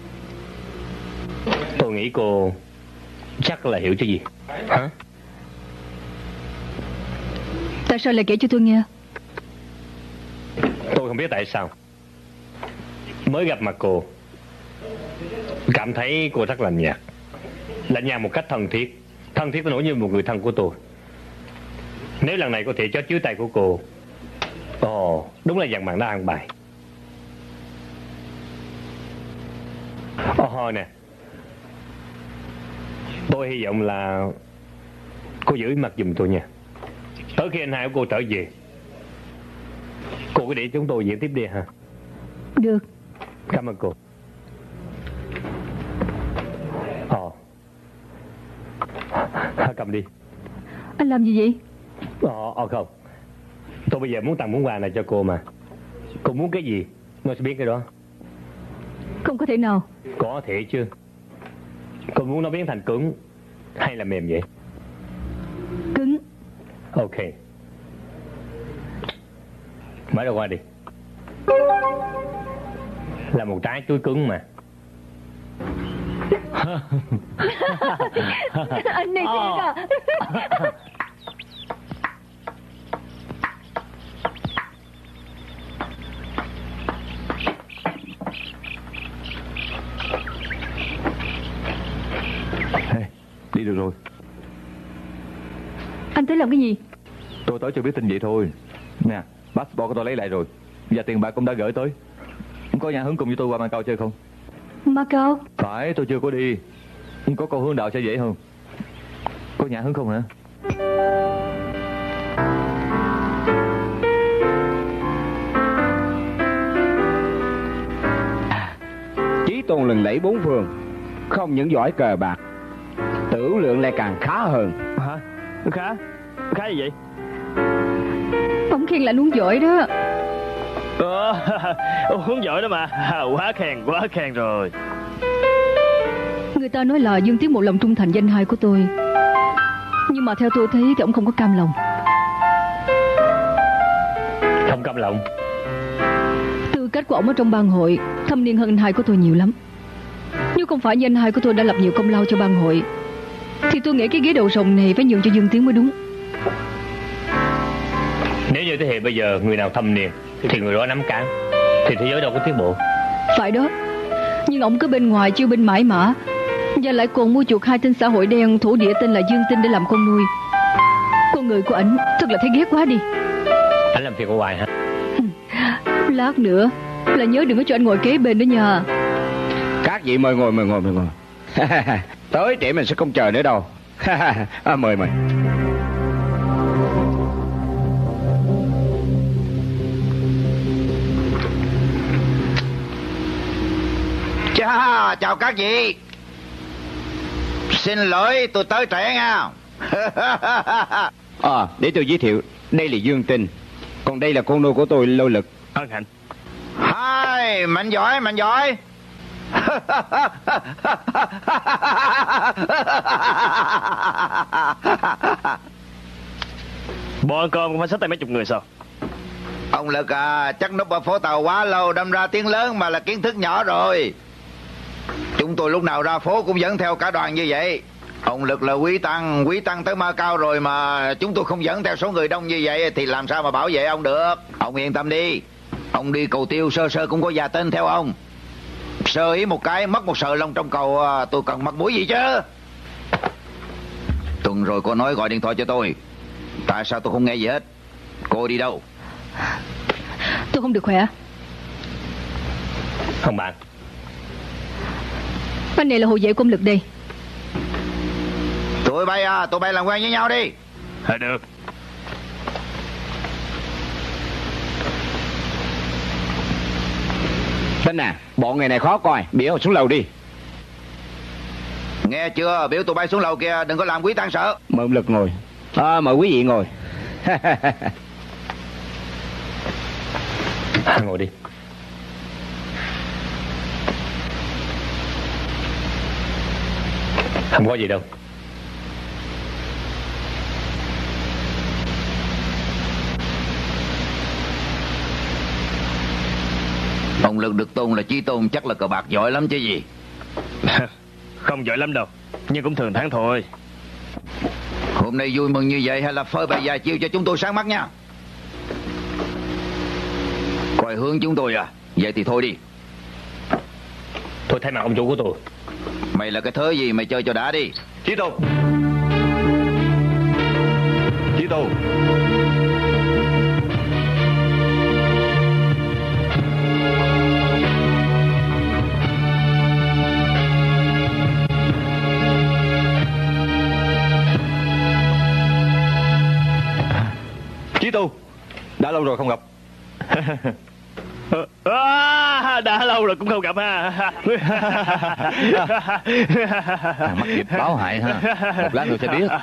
Tôi nghĩ cô chắc là hiểu chứ gì. Hả? Tại sao lại kể cho tôi nghe? Tôi không biết tại sao. Mới gặp mặt cô, cảm thấy cô rất lạnh nhạt. Lạnh nhạt một cách thân thiết. Thân thiết tới nỗi như một người thân của tôi. Nếu lần này có thể chết dưới tay của cô, ồ, đúng là dàn bạn đã ăn bài. Ồ nè, tôi hy vọng là cô giữ mặt giùm tôi nha. Tới khi anh hai của cô trở về, cô cứ để chúng tôi diễn tiếp đi hả? Được. Cảm ơn cô. Ồ, cầm đi. Anh làm gì vậy? Ồ, ồ không, tôi bây giờ muốn tặng món quà này cho cô mà. Cô muốn cái gì nó sẽ biết cái đó. Không có thể nào. Có thể chứ. Cô muốn nó biến thành cứng hay là mềm vậy? Cứng. Ok. Mở ra qua đi. Là một trái chuối cứng mà. Anh này thiệt à? Đi được rồi. Anh tới làm cái gì? Tôi tới cho biết tin vậy thôi. Nè, passport của tôi lấy lại rồi. Và tiền bạc cũng đã gửi tới. Có nhà Hướng cùng với tôi qua Macau chơi không? Macau? Phải, tôi chưa có đi. Nhưng có cô Hướng Đạo sẽ dễ hơn. Có nhà Hướng không hả? Chí Tôn lừng lẫy bốn phương, không những giỏi cờ bạc, tử lượng lại càng khá hơn. Hả? Khá? Khá gì vậy? Ông khen là anh uống giỏi đó. Ờ, uống giỏi đó mà. Quá khen, quá khen rồi. Người ta nói là Dương Tiến một lòng trung thành danh hài của tôi, nhưng mà theo tôi thấy thì ông không có cam lòng. Không cam lòng? Tư cách của ông ở trong bang hội thâm niên hơn anh hai của tôi nhiều lắm. Nếu không phải danh hài của tôi đã lập nhiều công lao cho bang hội, thì tôi nghĩ cái ghế đầu rồng này phải nhường cho Dương Tiến mới đúng. Nếu như thế hệ bây giờ người nào thâm niên thì người đó nắm cán, thì thế giới đâu có tiến bộ. Phải đó. Nhưng ông cứ bên ngoài chiêu binh mãi mã, và lại còn mua chuộc hai tên xã hội đen thổ địa tên là Dương Tinh để làm con nuôi. Con người của ảnh thật là thấy ghét quá đi. Anh làm việc ở ngoài hả? Lát nữa là nhớ đừng có cho anh ngồi kế bên đó nha. Các vị mời ngồi, mời ngồi, mời ngồi. Tới trễ mình sẽ không chờ nữa đâu. À, mời mời. Chà, chào các vị. Xin lỗi tôi tới trễ nha. À, để tôi giới thiệu, đây là Dương Tinh, còn đây là con nuôi của tôi, Lôi Lực. Hân hạnh. Hai, mạnh giỏi, mạnh giỏi. Bộ ăn cơm cũng phải xách tay mấy chục người sao? Ông Lực à, chắc núp ở phố tàu quá lâu, đâm ra tiếng lớn mà là kiến thức nhỏ rồi. Chúng tôi lúc nào ra phố cũng dẫn theo cả đoàn như vậy. Ông Lực là quý tăng, quý tăng tới Macau rồi mà chúng tôi không dẫn theo số người đông như vậy thì làm sao mà bảo vệ ông được. Ông yên tâm đi, ông đi cầu tiêu sơ sơ cũng có già tên theo ông. Sơ ý một cái mất một sợi lông trong cầu, tôi cần mặt mũi gì chứ. Tuần rồi cô nói gọi điện thoại cho tôi, tại sao tôi không nghe gì hết? Cô đi đâu? Tôi không được khỏe. Không bạn. Anh này là hộ vệ của ông Lực đây. Tụi bay à, tụi bay làm quen với nhau đi. À, được. Tinh à, bọn người này khó coi, biểu xuống lầu đi. Nghe chưa, biểu tụi bay xuống lầu kìa, đừng có làm quý tăng sợ. Mời ông Lực ngồi. À, mời quý vị ngồi. Ngồi đi. Không có gì đâu. Ông Lực được tôn là Chí Tôn chắc là cờ bạc giỏi lắm chứ gì. Không giỏi lắm đâu, nhưng cũng thường thắng thôi. Hôm nay vui mừng như vậy hay là phơi bày vài chiêu cho chúng tôi sáng mắt nha. Coi hướng chúng tôi à? Vậy thì thôi đi. Thôi thay mặt ông chủ của tôi. Mày là cái thớ gì mày chơi cho đã đi. Chí Tôn. Chí Tôn. Chí Tôn, đã lâu rồi không gặp. À, đã lâu rồi cũng không gặp ha. Mắc nghiệp báo hại ha. Một lát rồi sẽ biết.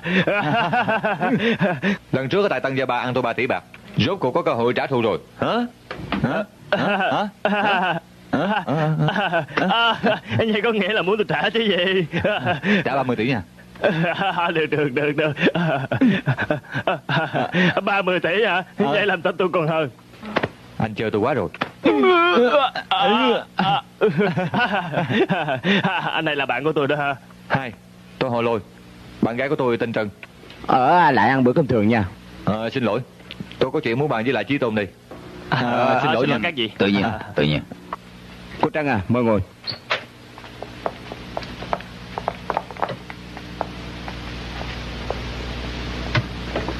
Lần trước ở tại Tân Gia Ba ăn tôi ba tỷ bạc, rốt cuộc có cơ hội trả thù rồi. Hả? Hả? Hả? Hả? Hả? Vậy có nghĩa là muốn tôi trả chứ gì? Trả ba mươi tỷ nha. Được được được được. Ba mươi tỷ hả? Vậy làm sao tôi còn hơn. Anh chơi tôi quá rồi. Anh này là bạn của tôi đó hả? Hai, tôi họ Lôi. Bạn gái của tôi tên Trần. Ở lại ăn bữa cơm thường nha. Ờ, xin lỗi, tôi có chuyện muốn bàn với lại Chí Tôn đi. À, à, xin lỗi xin nha. các gì? Tự nhiên, tự nhiên. Cô Trân à, mời ngồi.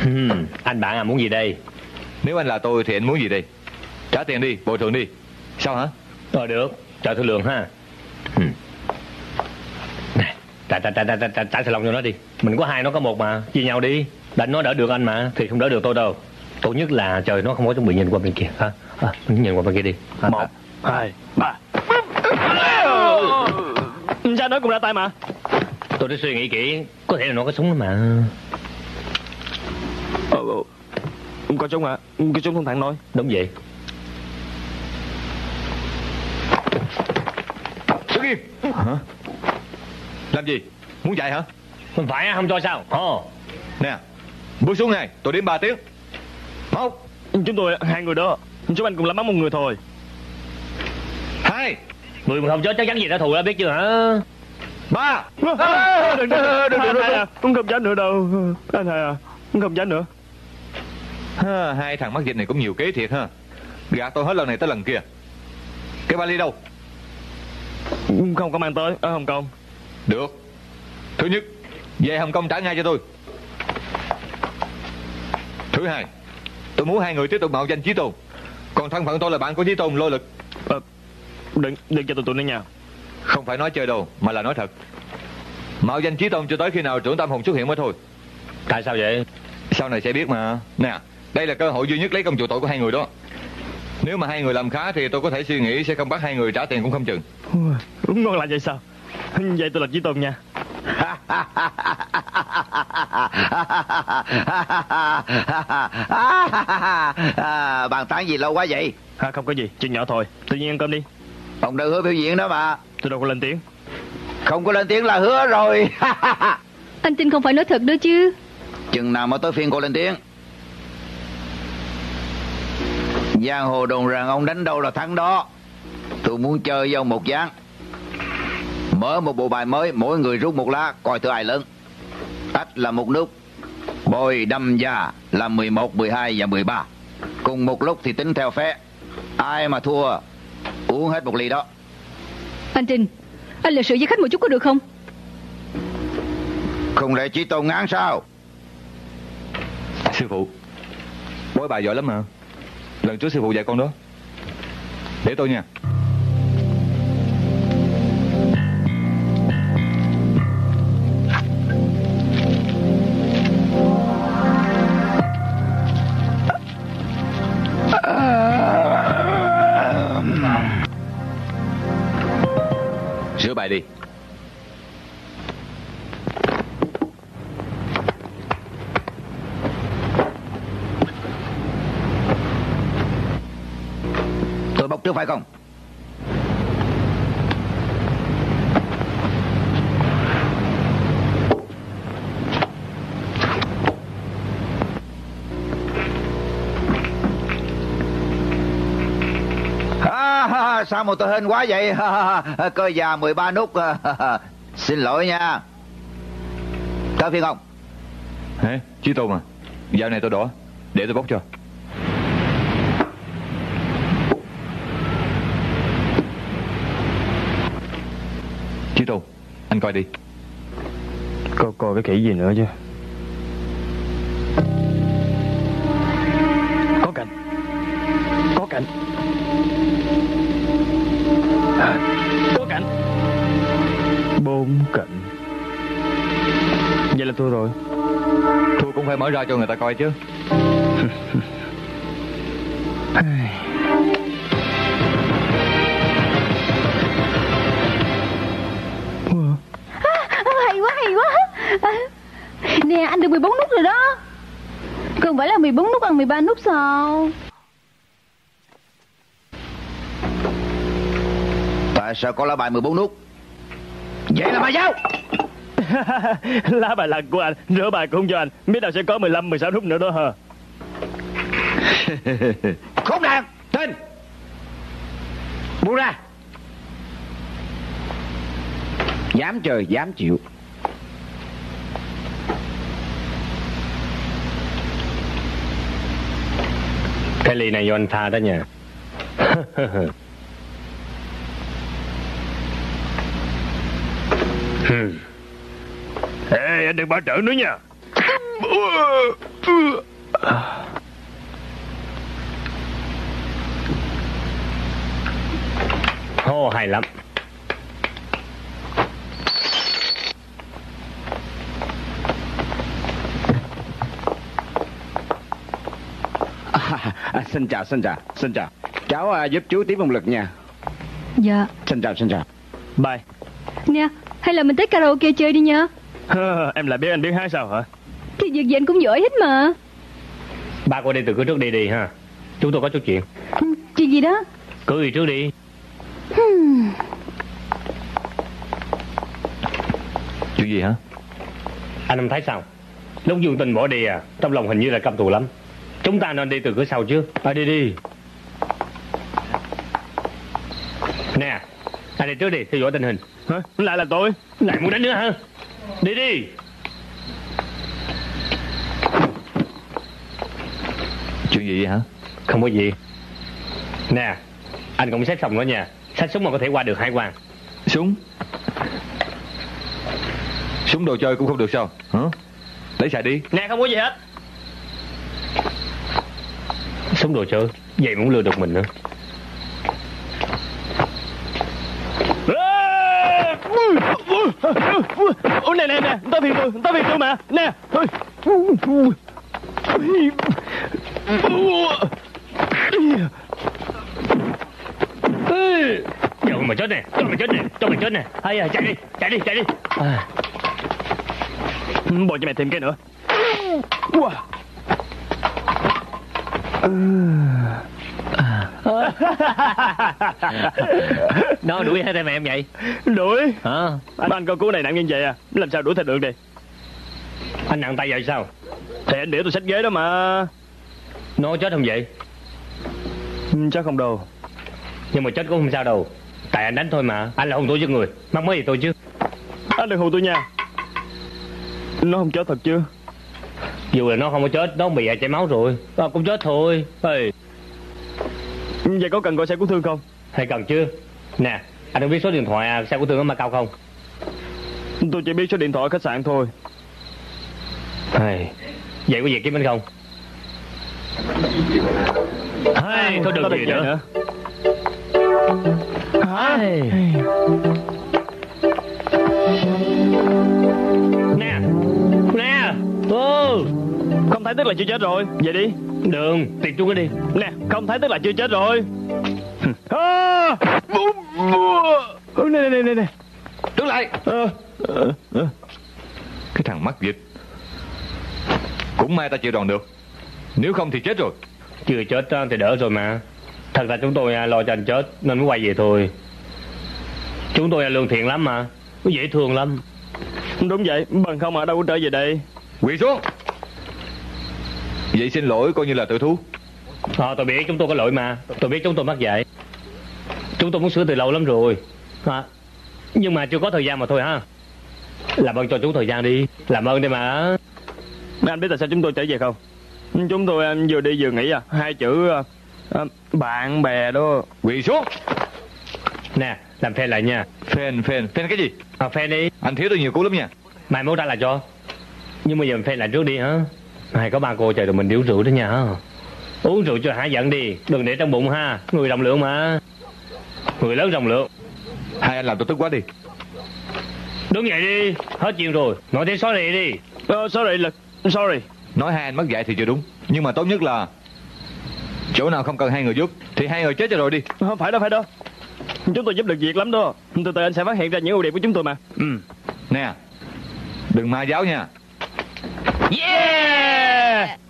Ừ, anh bạn à, muốn gì đây? Nếu anh là tôi thì anh muốn gì đây? Trả tiền đi, bồi thường đi. Sao hả? Ờ được, trả thương lượng ha. Ừ. Này, trả trả trả trả trả trả xà lông cho nó đi. Mình có hai, nó có một mà, chia nhau đi. Đánh nó đỡ được anh mà, thì không đỡ được tôi đâu. Tốt nhất là trời nó không có chuẩn bị nhìn qua bên kia ha. À, nhìn qua bên kia đi. À, một, à, hai, ba. Sao nói cũng ra tay mà. Tôi đã suy nghĩ kỹ, có thể là nó có súng mà. Ờ, có súng à? Cái súng thông thẳng nói. Đúng vậy. Đứng im. Hả? Làm gì? Muốn chạy hả? Không phải không cho sao? Ồ. Nè, bước xuống này, tôi đếm ba tiếng. Một. Chúng tôi hai người đó, chúng anh cùng lắm một người thôi. Hai. Người mà không cho chắc chắn gì đã thù đã biết chưa hả? Ba. Đừng đừng đừng đừng không dám nữa đâu. Anh hai à, không dám nữa. Ha, hai thằng mắc dịch này cũng nhiều kế thiệt ha. Gạt tôi hết lần này tới lần kia. Cái vali đâu? Không có mang tới ở Hồng Kông. Được. Thứ nhất, về Hồng Kông trả ngay cho tôi. Thứ hai, tôi muốn hai người tiếp tục mạo danh Chí Tôn. Còn thân phận tôi là bạn của Chí Tôn, Lôi Lực. À, đừng đừng cho tôi tụi nó nhau. Không phải nói chơi đâu, mà là nói thật. Mạo danh Chí Tôn cho tới khi nào trưởng tâm hồn xuất hiện mới thôi. Tại sao vậy? Sau này sẽ biết mà. Nè, đây là cơ hội duy nhất lấy công chuộc tội của hai người đó. Nếu mà hai người làm khá thì tôi có thể suy nghĩ sẽ không bắt hai người trả tiền cũng không chừng. Đúng ngon là vậy sao? Vậy tôi là Chí Tôn nha. À, bàn tán gì lâu quá vậy? À, không có gì, chuyện nhỏ thôi. Tự nhiên ăn cơm đi. Ông đã hứa biểu diễn đó mà. Tôi đâu có lên tiếng. Không có lên tiếng là hứa rồi. Anh tin không phải nói thật đó chứ? Chừng nào mà tới phiên cô lên tiếng. Giang hồ đồn rằng ông đánh đâu là thắng đó. Tôi muốn chơi với ông một ván. Mở một bộ bài mới, mỗi người rút một lá, coi thử ai lớn. Ách là một nút, bồi đâm già là mười một, mười hai và mười ba. Cùng một lúc thì tính theo phe. Ai mà thua uống hết một ly đó. Anh Trinh, anh lịch sự với khách một chút có được không? Không lẽ Chí Tôn ngán sao? Sư phụ, bói bài giỏi lắm mà. Lần trước sư phụ dạy con đó. Để tôi nha. Sửa bài đi. Tôi bốc trước phải không? À, sao mà tôi hên quá vậy? Cơ già mười ba nút. Xin lỗi nha. Tới phiên ông. Hả? Chí Tôn à, dạo này tôi đỏ, để tôi bốc cho. Chí Tôn, anh coi đi. Coi coi cái khỉ gì nữa chứ. Có cạnh. Có cạnh. À, có cạnh. Bốn cạnh. Vậy là thua rồi. Thua cũng phải mở ra cho người ta coi chứ. Hay quá, hay quá. À, nè, anh được mười bốn nút rồi đó. Không phải là mười bốn nút ăn mười ba nút sao? Tại sao có lá bài mười bốn nút? Vậy là bài sao? Lá bài là của anh, rửa bài cũng cho anh. Biết đâu sẽ có mười lăm, mười sáu nút nữa đó hả? Khốn nạn, tên buông ra. Dám chơi, dám chịu. Cái ly này do anh tha đó nha. Ê, anh đừng bỏ trở nữa nha. Ồ, hay lắm. À, à, xin chào, xin chào, xin chào. Cháu à, giúp chú tiếp động lực nha. Dạ. Xin chào, xin chào. Bye. Nè, hay là mình tới karaoke chơi đi nha. Em lại biết anh biết hát sao hả? Thì việc gì anh cũng giỏi hết mà. Ba cô đi từ cửa trước đi đi ha. Chúng tôi có chút chuyện. Ừ, chuyện gì đó? Cứ đi trước đi. Hmm. Chuyện gì hả? Anh không thấy sao? Lúc Dương Tinh bỏ đi à, trong lòng hình như là căm thù lắm. Chúng ta nên đi từ cửa sau chứ. À, đi đi. Nè, anh đi trước đi, theo dõi tình hình. Hả? Lại là tôi. Lại muốn đánh nữa hả? Đi đi. Chuyện gì vậy hả? Không có gì. Nè, anh cũng xếp xong nữa nha. Xách súng mà có thể qua được hải quan. Súng? Súng đồ chơi cũng không được sao? Hả? Lấy xài đi. Nè, không có gì hết. Súng đồ chơi, vậy muốn lừa được mình nữa. Ủa, nè nè nè, tao phiền tôi, tao phiền tôi mà. Nè. Cho mày chết nè, cho mày chết nè, cho mày chết nè. Hay à, chạy đi, chạy đi, chạy đi. À. Bỏ cho mày thêm cái nữa. Nó đuổi hết em em vậy? Đuổi hả? Anh, anh con cú này nặng như vậy à, làm sao đuổi theo được đi? Anh nặng tay vậy sao? Thì anh để tôi xách ghế đó mà. Nó chết không vậy? Chắc không đâu. Nhưng mà chết cũng không sao đâu. Tại anh đánh thôi mà. Anh là hung thủ giết người, mắc mới gì tôi chứ. Anh đừng hù tôi nha. Nó không chết thật chứ? Dù là nó không có chết, nó bị chảy máu rồi. À, cũng chết thôi. Ê. Vậy có cần gọi xe cứu thương không? Hay cần chứ. Nè, anh không biết số điện thoại xe cứu thương ở Macau không? Tôi chỉ biết số điện thoại khách sạn thôi. Hey. Vậy có việc kiếm anh không? Hey, thôi đừng gì nữa, nữa. Hey. Nè. Nè. Ô. Không thấy tức là chưa chết rồi. Vậy đi. Đừng, tiệt chung cái đi. Nè, không thấy tức là chưa chết rồi. À. Nè nè nè nè. Đứng lại. À. À. Cái thằng mắc dịch. Cũng may ta chịu đòn được. Nếu không thì chết rồi. Chưa chết thì đỡ rồi mà. Thật ra chúng tôi lo cho anh chết nên mới quay về thôi. Chúng tôi lương thiện lắm mà, dễ thương lắm. Đúng vậy, bằng không ở đâu có trở về đây. Quỳ xuống. Vậy xin lỗi coi như là tự thú. Ờ, tôi biết chúng tôi có lỗi mà. Tôi biết chúng tôi mắc dạy. Chúng tôi muốn sửa từ lâu lắm rồi à, nhưng mà chưa có thời gian mà thôi ha. Làm ơn cho chúng thời gian đi. Làm ơn đi mà. Anh biết tại sao chúng tôi trở về không? Chúng tôi vừa đi vừa nghĩ à. Hai chữ à, bạn bè đó. Quỳ xuống. Nè, làm phen lại nha. Phen, phen, phen cái gì? À, phen đi. Anh thiếu tôi nhiều cú lắm nha. Mày muốn ra là cho. Nhưng mà giờ mình phen lại trước đi hả? Hay có ba cô chờ tụi mình điếu rượu đó nha. Uống rượu cho hả giận đi. Đừng để trong bụng ha. Người rộng lượng mà. Người lớn rộng lượng. Hai anh làm tôi tức quá đi. Đúng vậy đi. Hết chuyện rồi. Nói thế sorry đi. uh, Sorry Lực. Sorry. Nói hai anh mất dạy thì chưa đúng. Nhưng mà tốt nhất là chỗ nào không cần hai người giúp thì hai người chết cho rồi đi. Không phải đâu, phải đâu. Chúng tôi giúp được việc lắm đó. Từ từ anh sẽ phát hiện ra những ưu điểm của chúng tôi mà. Ừ. Nè, đừng ma giáo nha. Yeah.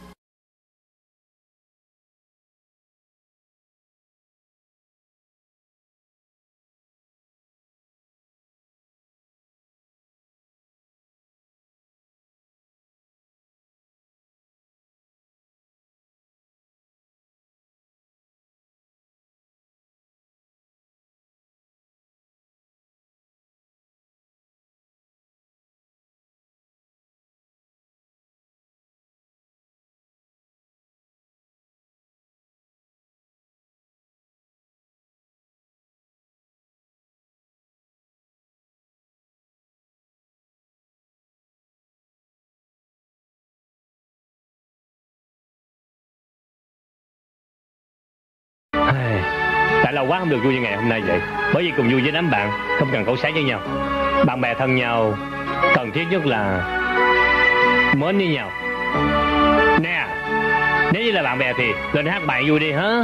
Tại lâu quá không được vui như ngày hôm nay vậy. Bởi vì cùng vui với đám bạn không cần khẩu sát với nhau. Bạn bè thân nhau, cần thiết nhất là mến với nhau. Nè, nếu như là bạn bè thì lên hát bài vui đi hả?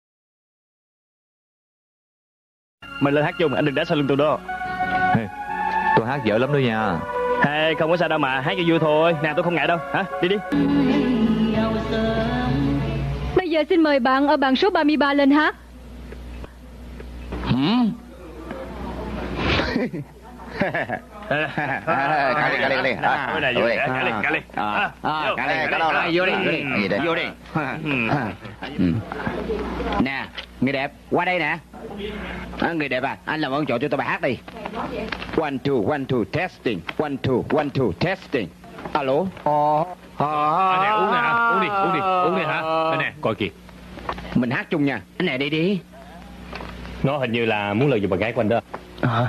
Mình lên hát chung, anh đừng đá sau lưng tôi đó. Hey, tôi hát dở lắm đó nha. Hey, không có sao đâu mà, hát cho vui thôi. Nè, tôi không ngại đâu. Hả? Đi đi. Bây giờ xin mời bạn ở bàn số ba mươi ba lên hát. Hmm? Cà đi, cà đi, cà đi. Cái này vô đi, cà đi, cà đi. Cà đi, cà đâu, vô đi, vô đi. Vô đi. Nè, người đẹp, qua đây nè. À, người đẹp à, anh làm ơn chọn cho tôi bài hát đi. One two, one two, testing. One two, one two, testing. Alo. Ờ. Anh nè, uống nè hả? Uống đi, uống đi, uống đi hả? Anh nè, coi kìa. Mình hát chung nha. Anh nè đi đi. Nó hình như là muốn lợi dụng bạn gái của anh đó. Hả?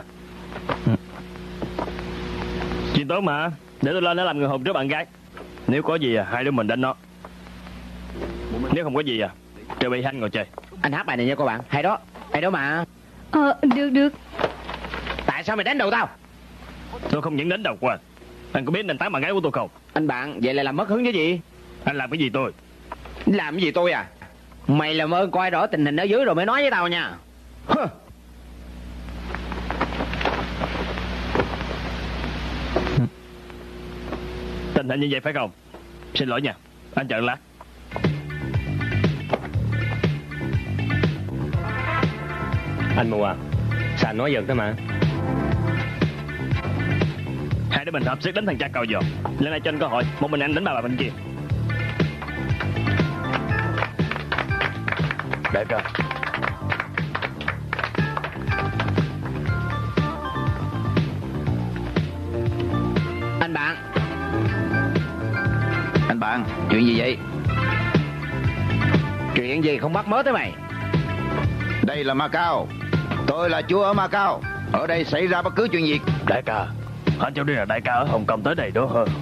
Chuyện tốt mà. Để tôi lên để làm người hùng trước bạn gái. Nếu có gì à, hai đứa mình đánh nó. Nếu không có gì à, trời bị anh ngồi chơi. Anh hát bài này nha các bạn. Hay đó, hay đó mà. Ờ, được được. Tại sao mày đánh đầu tao? Tôi không những đánh đầu của anh. Anh có biết nền tảng bạn gái của tôi không? Anh bạn, vậy là làm mất hứng chứ gì? Anh làm cái gì tôi? Làm cái gì tôi à? Mày làm ơn coi rõ tình hình ở dưới rồi mới nói với tao nha. Hừ. Tình hình như vậy phải không? Xin lỗi nha, anh chờ lát. Anh mù à, sao anh nói giật thế mà? Hai đứa mình hợp sức đánh thằng cha cầu giò. Lần này cho anh cơ hội, một mình anh đánh bà bà bên kia. Đại ca. Anh bạn. Anh bạn, chuyện gì vậy? Chuyện gì không bắt mớ tới mày? Đây là Macau. Tôi là chúa ở Macau. Ở đây xảy ra bất cứ chuyện gì. Đại ca, anh cháu đi là đại ca ở Hồng Kông tới đây đó hơn.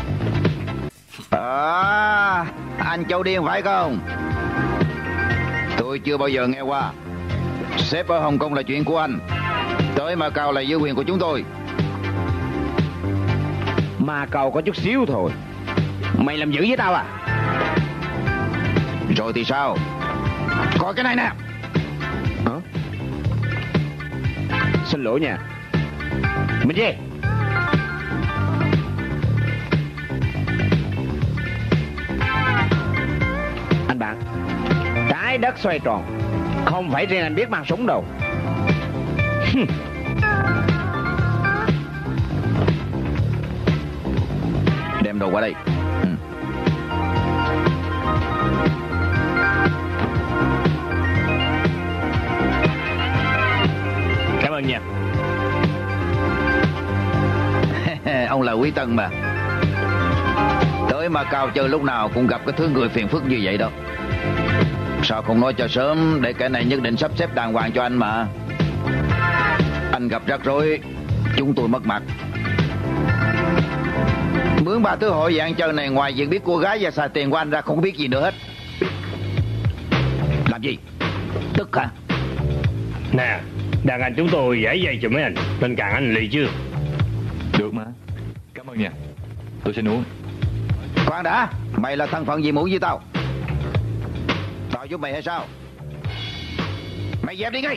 À, anh Châu Điên phải không? Tôi chưa bao giờ nghe qua. Sếp ở Hồng Kông là chuyện của anh. Tới Macau là dưới quyền của chúng tôi. Macau có chút xíu thôi. Mày làm dữ với tao à? Rồi thì sao? Coi cái này nè. Hả? Xin lỗi nha. Mình về. Anh bạn, trái đất xoay tròn, không phải riêng anh biết mang súng đâu. Đem đồ qua đây. Ừ. Cảm ơn nha. Ông là Quý Tân mà. Tới Macau chơi lúc nào cũng gặp cái thứ người phiền phức như vậy đó. Sao không nói cho sớm, để cái này nhất định sắp xếp đàng hoàng cho anh mà. Anh gặp rắc rối, chúng tôi mất mặt. Mướn ba thứ hội dạng chơi này, ngoài việc biết cô gái và xài tiền của anh ra, không biết gì nữa hết. Làm gì? Tức hả? Nè, đàn anh chúng tôi giải dây cho mấy anh, nên càng anh lì chưa? Được mà. Cảm ơn nha. Tôi xin uống. Khoan đã, mày là thân phận gì muốn với tao? Tao giúp mày hay sao? Mày dẹp đi ngay.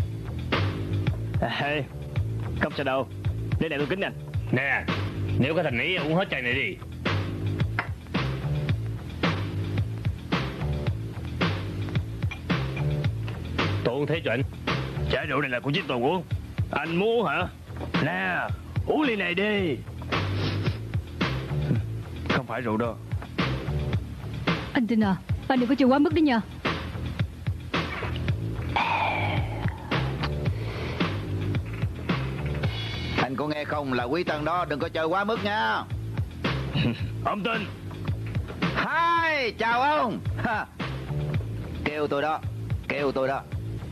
À, hey, không sao đâu. Để này tôi kính anh. Nè, nếu có thành ý uống hết chai này đi. Tôi uống thế cho anh. Chai rượu này là của chính tôi uống. Anh muốn uống hả? Nè, uống ly này đi. Không phải rượu đâu. Anh Tinh à, anh đừng có chơi quá mức đấy nha. Anh có nghe không, là Quý Tân đó, đừng có chơi quá mức nha. Ông Tinh. Hai, chào ông. Kêu tôi đó, kêu tôi đó.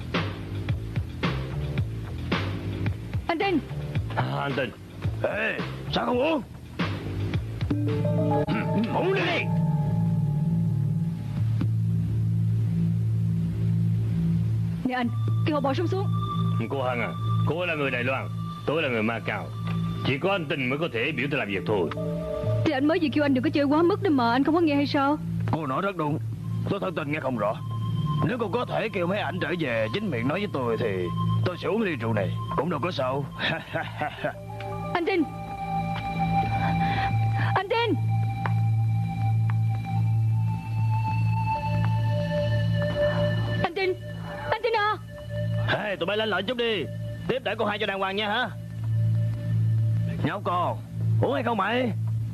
Anh Tinh. À, anh Tinh. Ê, sao không uống? Uống đi đi. Nè anh. Kiều Hậu bỏ súng xuống. Cô Hân à, cô là người Đài Loan, tôi là người Macau. Chỉ có anh Tinh mới có thể biểu tôi làm việc thôi. Thì anh mới vừa kêu anh đừng có chơi quá mức đó mà, anh không có nghe hay sao? Cô nói rất đúng. Tôi thật tình nghe không rõ. Nếu cô có thể kêu mấy ảnh trở về chính miệng nói với tôi thì tôi sẽ uống ly rượu này, cũng đâu có sao. Anh Tinh, anh Tinh. Anh Tinh, anh Tinh à. Hey, tụi bay lên lại chút đi. Tiếp đãi cô hai cho đàng hoàng nha hả? Nhóc con, uống hay không mày?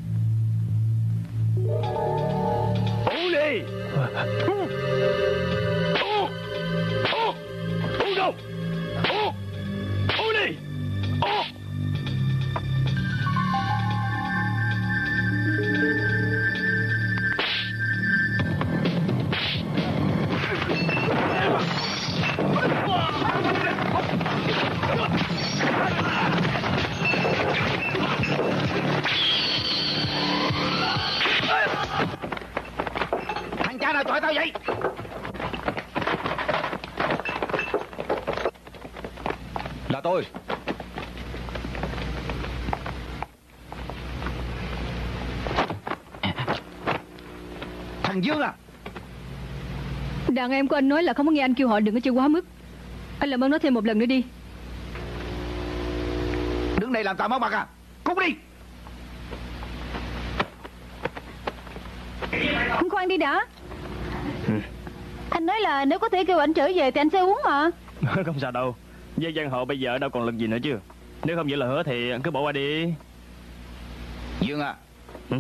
Uống đi. Uống. Uống. Uống. Uống đâu? Uống. Uống đi. Uống. Thằng cha nào chọi tao vậy? Là tôi. Thằng Dương à? Đàn em của anh nói là không có nghe anh kêu họ đừng có chơi quá mức. Anh làm ơn nói thêm một lần nữa đi. Đứng đây làm tao mất mặt à? Cút đi. Khoan đi đã. Anh nói là nếu có thể kêu anh trở về thì anh sẽ uống mà. Không sao đâu. Với giang hồ bây giờ đâu còn lực gì nữa chứ. Nếu không giữ lời hứa thì cứ bỏ qua đi. Dương à. Ừ?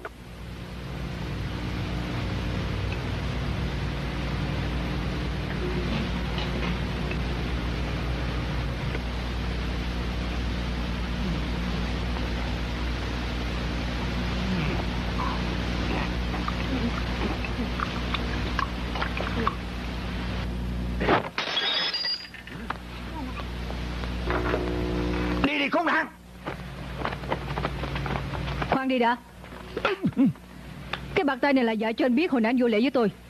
Đi đi khốn nạn. Khoan đi đã. Cái bạc tay này là dạy cho anh biết hồi nãy anh vô lễ với tôi.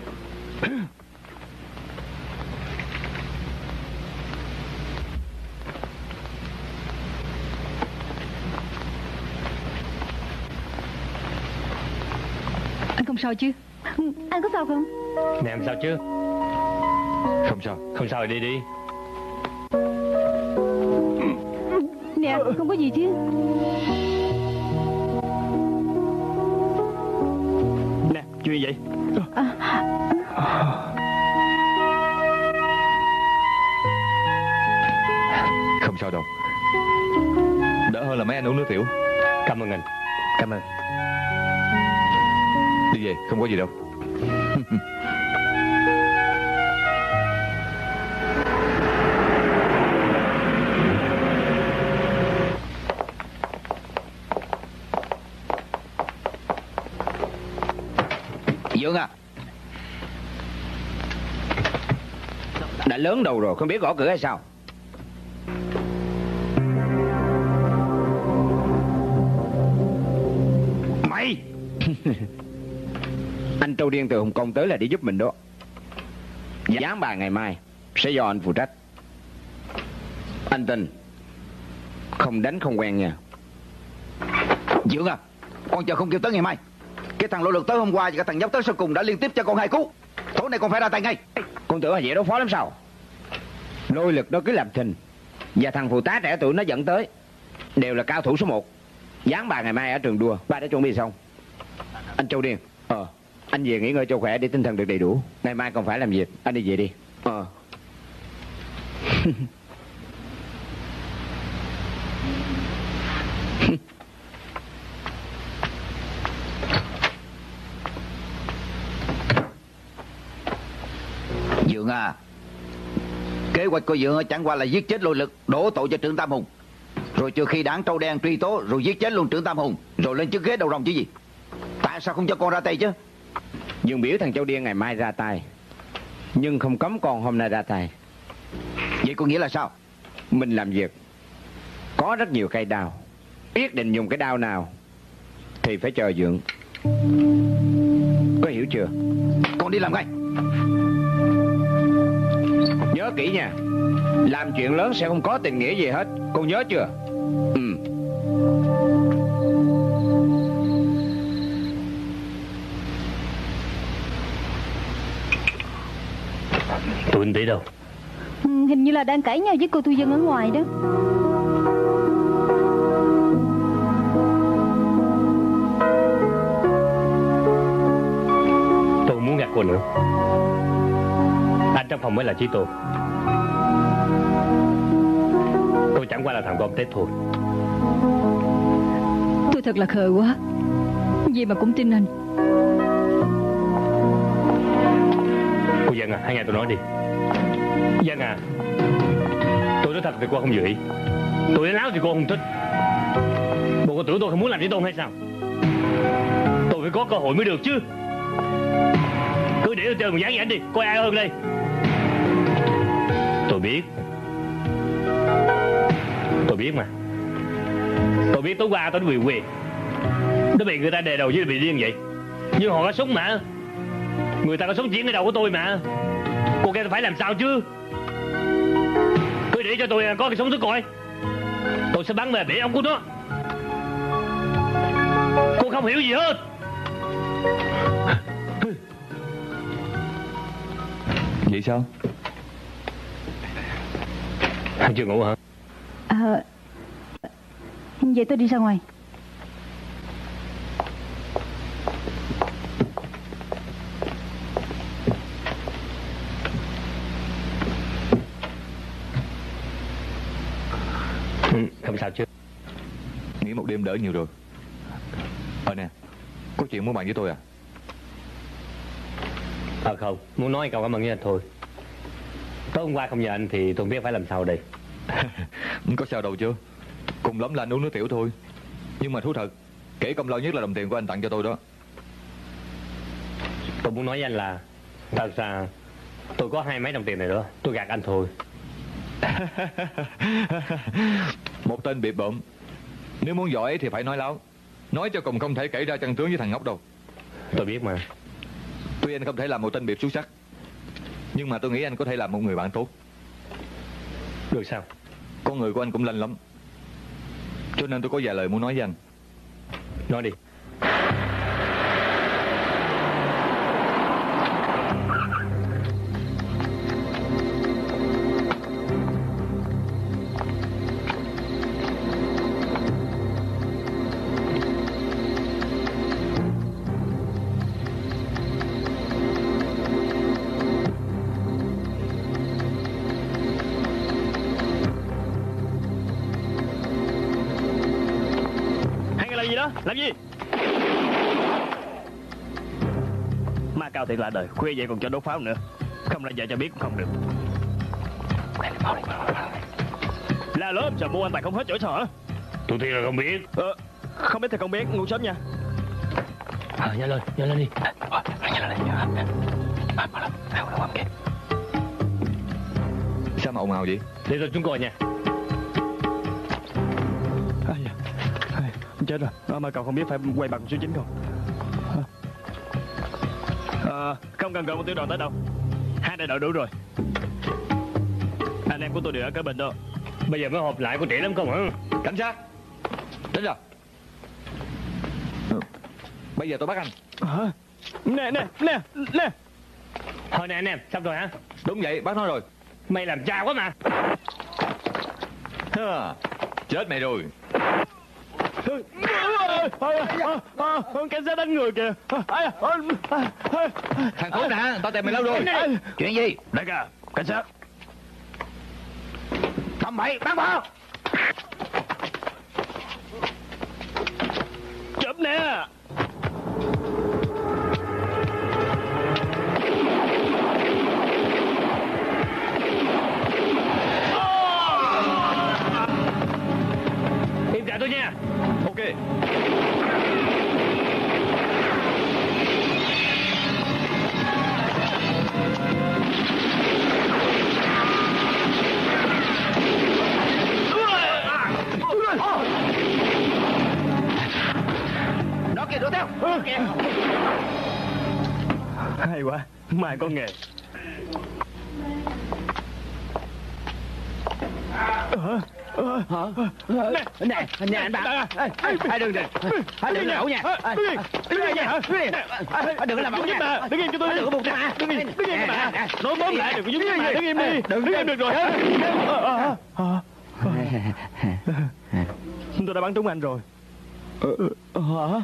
Anh không sao chứ? Anh có sao không? Nè em sao chứ? Không sao. Không sao thì đi đi. Nè, không có gì chứ? Nè, chuyện vậy? Không sao đâu. Đỡ hơn là mấy anh uống nước tiểu. Cảm ơn anh. Cảm ơn. Đi về, không có gì đâu. Dương à. Đã lớn đầu rồi không biết gõ cửa hay sao? Mày. Anh Trâu Điên từ Hồng Kông tới là để giúp mình đó. Giáng bài ngày mai sẽ do anh phụ trách. Anh Tinh, không đánh không quen nha. Dương à, con chờ không kêu tới ngày mai. Cái thằng lỗ lực tới hôm qua và cái thằng nhóc tới sau cùng đã liên tiếp cho con hai cú. Tối nay con phải ra tay ngay. Con tưởng là dễ đối phó lắm sao? Lôi lực đó cứ làm thình. Và thằng phụ tá trẻ tuổi nó dẫn tới đều là cao thủ số một. Giáng bài ngày mai ở trường đua. Ba đã chuẩn bị xong. Anh Châu Điên, Ờ anh về nghỉ ngơi cho khỏe để tinh thần được đầy đủ. Ngày mai còn phải làm việc. Anh đi về đi. Ờ Dương à, kế hoạch của Dương chẳng qua là giết chết Lôi Lực, đổ tội cho trưởng Tam Hùng, rồi trừ khi đảng Trâu Đen truy tố, rồi giết chết luôn trưởng Tam Hùng, rồi lên chức ghế đầu rồng chứ gì. Tại sao không cho con ra tay chứ? Dương biểu thằng Châu Điên ngày mai ra tay, nhưng không cấm con hôm nay ra tay. Vậy có nghĩa là sao? Mình làm việc có rất nhiều cây đao, biết định dùng cái đao nào thì phải chờ Dương. Có hiểu chưa? Con đi làm ngay. Nhớ nhớ kỹ nha. Làm chuyện lớn sẽ không có tình nghĩa gì hết. Cô nhớ chưa? Ừ. Tụi anh tỷ đâu? Ừ, hình như là đang cãi nhau với cô Thu Dân ở ngoài đó. Tôi không muốn gặp cô nữa. Anh trong phòng mới là chỉ tôi. Tôi chẳng qua là thằng con Tết thôi. Tôi thật là khờ quá. Gì mà cũng tin anh. Cô Dân à, hãy nghe tôi nói đi. Dân à, tôi nói thật thì cô không dự ý. Tôi nói láo thì cô không thích. Bộ cô tưởng tôi không muốn làm với tôi hay sao? Tôi phải có cơ hội mới được chứ. Cứ để tôi chơi một dáng với anh đi, coi ai hơn đây. Tôi biết. Tôi biết mà. Tôi biết tối qua tôi nó bị quyền. Nó bị người ta đè đầu với bị điên vậy. Nhưng họ có súng mà. Người ta có súng chiến ở đầu của tôi mà. Cô kêu tôi phải làm sao chứ? Cứ để cho tôi có cái súng tôi coi. Tôi sẽ bắn về bể ông của nó. Cô không hiểu gì hết. Vậy sao? Anh chưa ngủ hả? À, vậy tôi đi ra ngoài. Ừ, không sao chứ. Nghỉ một đêm đỡ nhiều rồi. Ờ nè, có chuyện muốn bàn với tôi à? Ờ không, muốn nói câu cảm ơn với anh thôi. Tối hôm qua không nhờ anh thì tôi không biết phải làm sao đây. Không có sao đâu chứ. Cùng lắm là anh uống nước tiểu thôi. Nhưng mà thú thật, kể công lao nhất là đồng tiền của anh tặng cho tôi đó. Tôi muốn nói với anh là thật ra tôi có hai mấy đồng tiền này nữa. Tôi gạt anh thôi. Một tên bịp bợm. Nếu muốn giỏi thì phải nói láo. Nói cho cùng không thể kể ra chân tướng với thằng ngốc đâu. Tôi biết mà. Tuy anh không thể làm một tên bịp xuất sắc, nhưng mà tôi nghĩ anh có thể làm một người bạn tốt. Được sao? Con người của anh cũng lanh lắm. Cho nên tôi có vài lời muốn nói với anh. Nói đi. Làm gì? Ma cao thiệt lạ đời. Khuya vậy còn cho đốt pháo nữa. Không là vợ cho biết cũng không được. Là lớn sợ mua anh tài không hết chỗ sợ hả? Tôi thì là không biết. Ờ, không biết thì không biết. Ngủ sớm nha. À, nhanh lên, nhanh lên đi. Nhanh lên, nhanh lên. Sao mà ồn ào vậy? Để tôi xuống coi nha. Chết rồi, à, mà cậu không biết phải quay bằng số chín không? À, không cần gọi một tiểu đoàn tới đâu. Hai đại đội đủ rồi. Anh em của tôi đều ở cái bình đó. Bây giờ mới họp lại có trễ lắm không hả? Cảnh sát, đến rồi. Bây giờ tôi bắt anh. À, nè nè nè nè. Thôi nè anh em, xong rồi hả? Đúng vậy, bắt nó rồi. Mày làm cha quá mà. Ha, chết mày rồi. Cảnh sát đánh người kìa. Thằng khốn nạn, tao tìm mày lâu rồi. Chuyện gì? Đại ca, cảnh sát. Tầm bậy, bắn vào. Chấm nè. Im trả tôi nha. Ok. Nó kìa, đuổi theo. Kìa. Hay quá, mai có nghề. Nè, nè anh bạn. Ê, đừng đừng. Đừng làm ẩu nha. Đứng yên nha. Đừng làm ẩu nha. Đứng im cho tôi. Đừng có buộc mà. Đứng im, đứng im mà. Nói tóm lại đừng có giúp mà. Đứng im đi. Đứng im được rồi. Tôi đã bắn trúng anh rồi. Hả?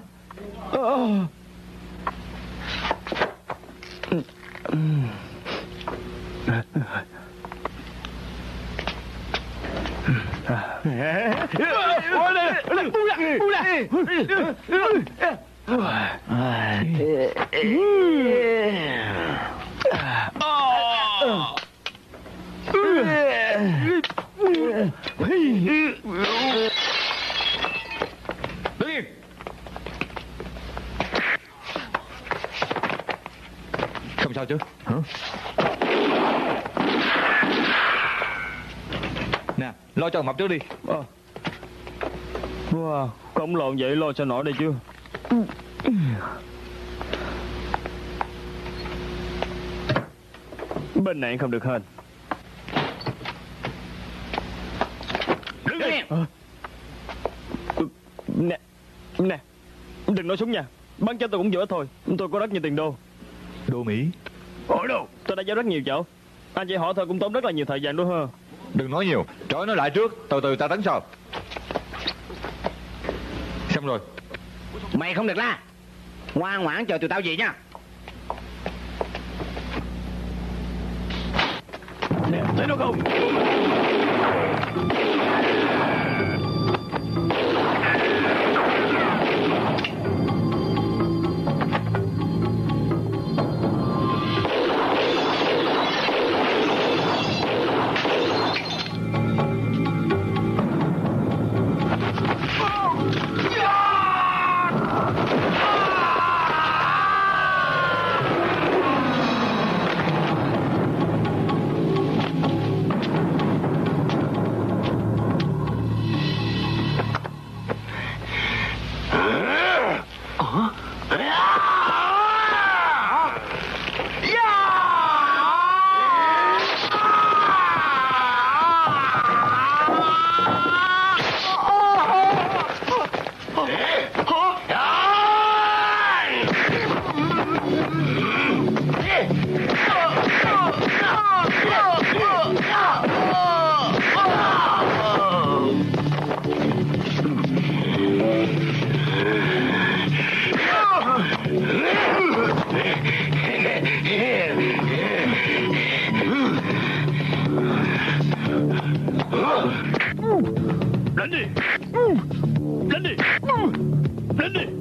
Không sao chứ? Hả? Nè, lo cho thằng Mập trước đi. À. Wow, cổng lộn vậy lo sao nổi đây chứ. Bên này không được hên. Đứng lên. À. Nè, nè, đừng nói súng nha. Bắn chết tôi cũng dễ thôi. Tôi có rất nhiều tiền đô. Đô Mỹ? Ủa đâu? Tôi đã giao rất nhiều chỗ. Anh chỉ hỏi thôi cũng tốn rất là nhiều thời gian đúng không? Đừng nói nhiều, trói nó lại trước, từ từ ta tấn sau. Xong rồi. Mày không được la. Ngoan ngoãn chờ tụi tao về nha. Nè, thấy nó không? Đánh đi. Đánh đi. Đánh đi.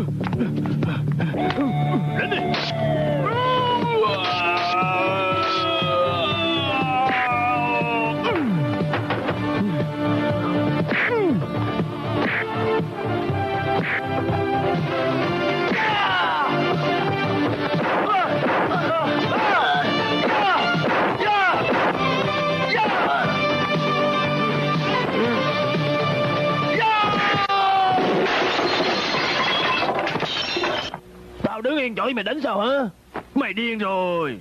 Đánh đi. Tao đứng yên chỗ mày đánh sao hả? Mày điên rồi.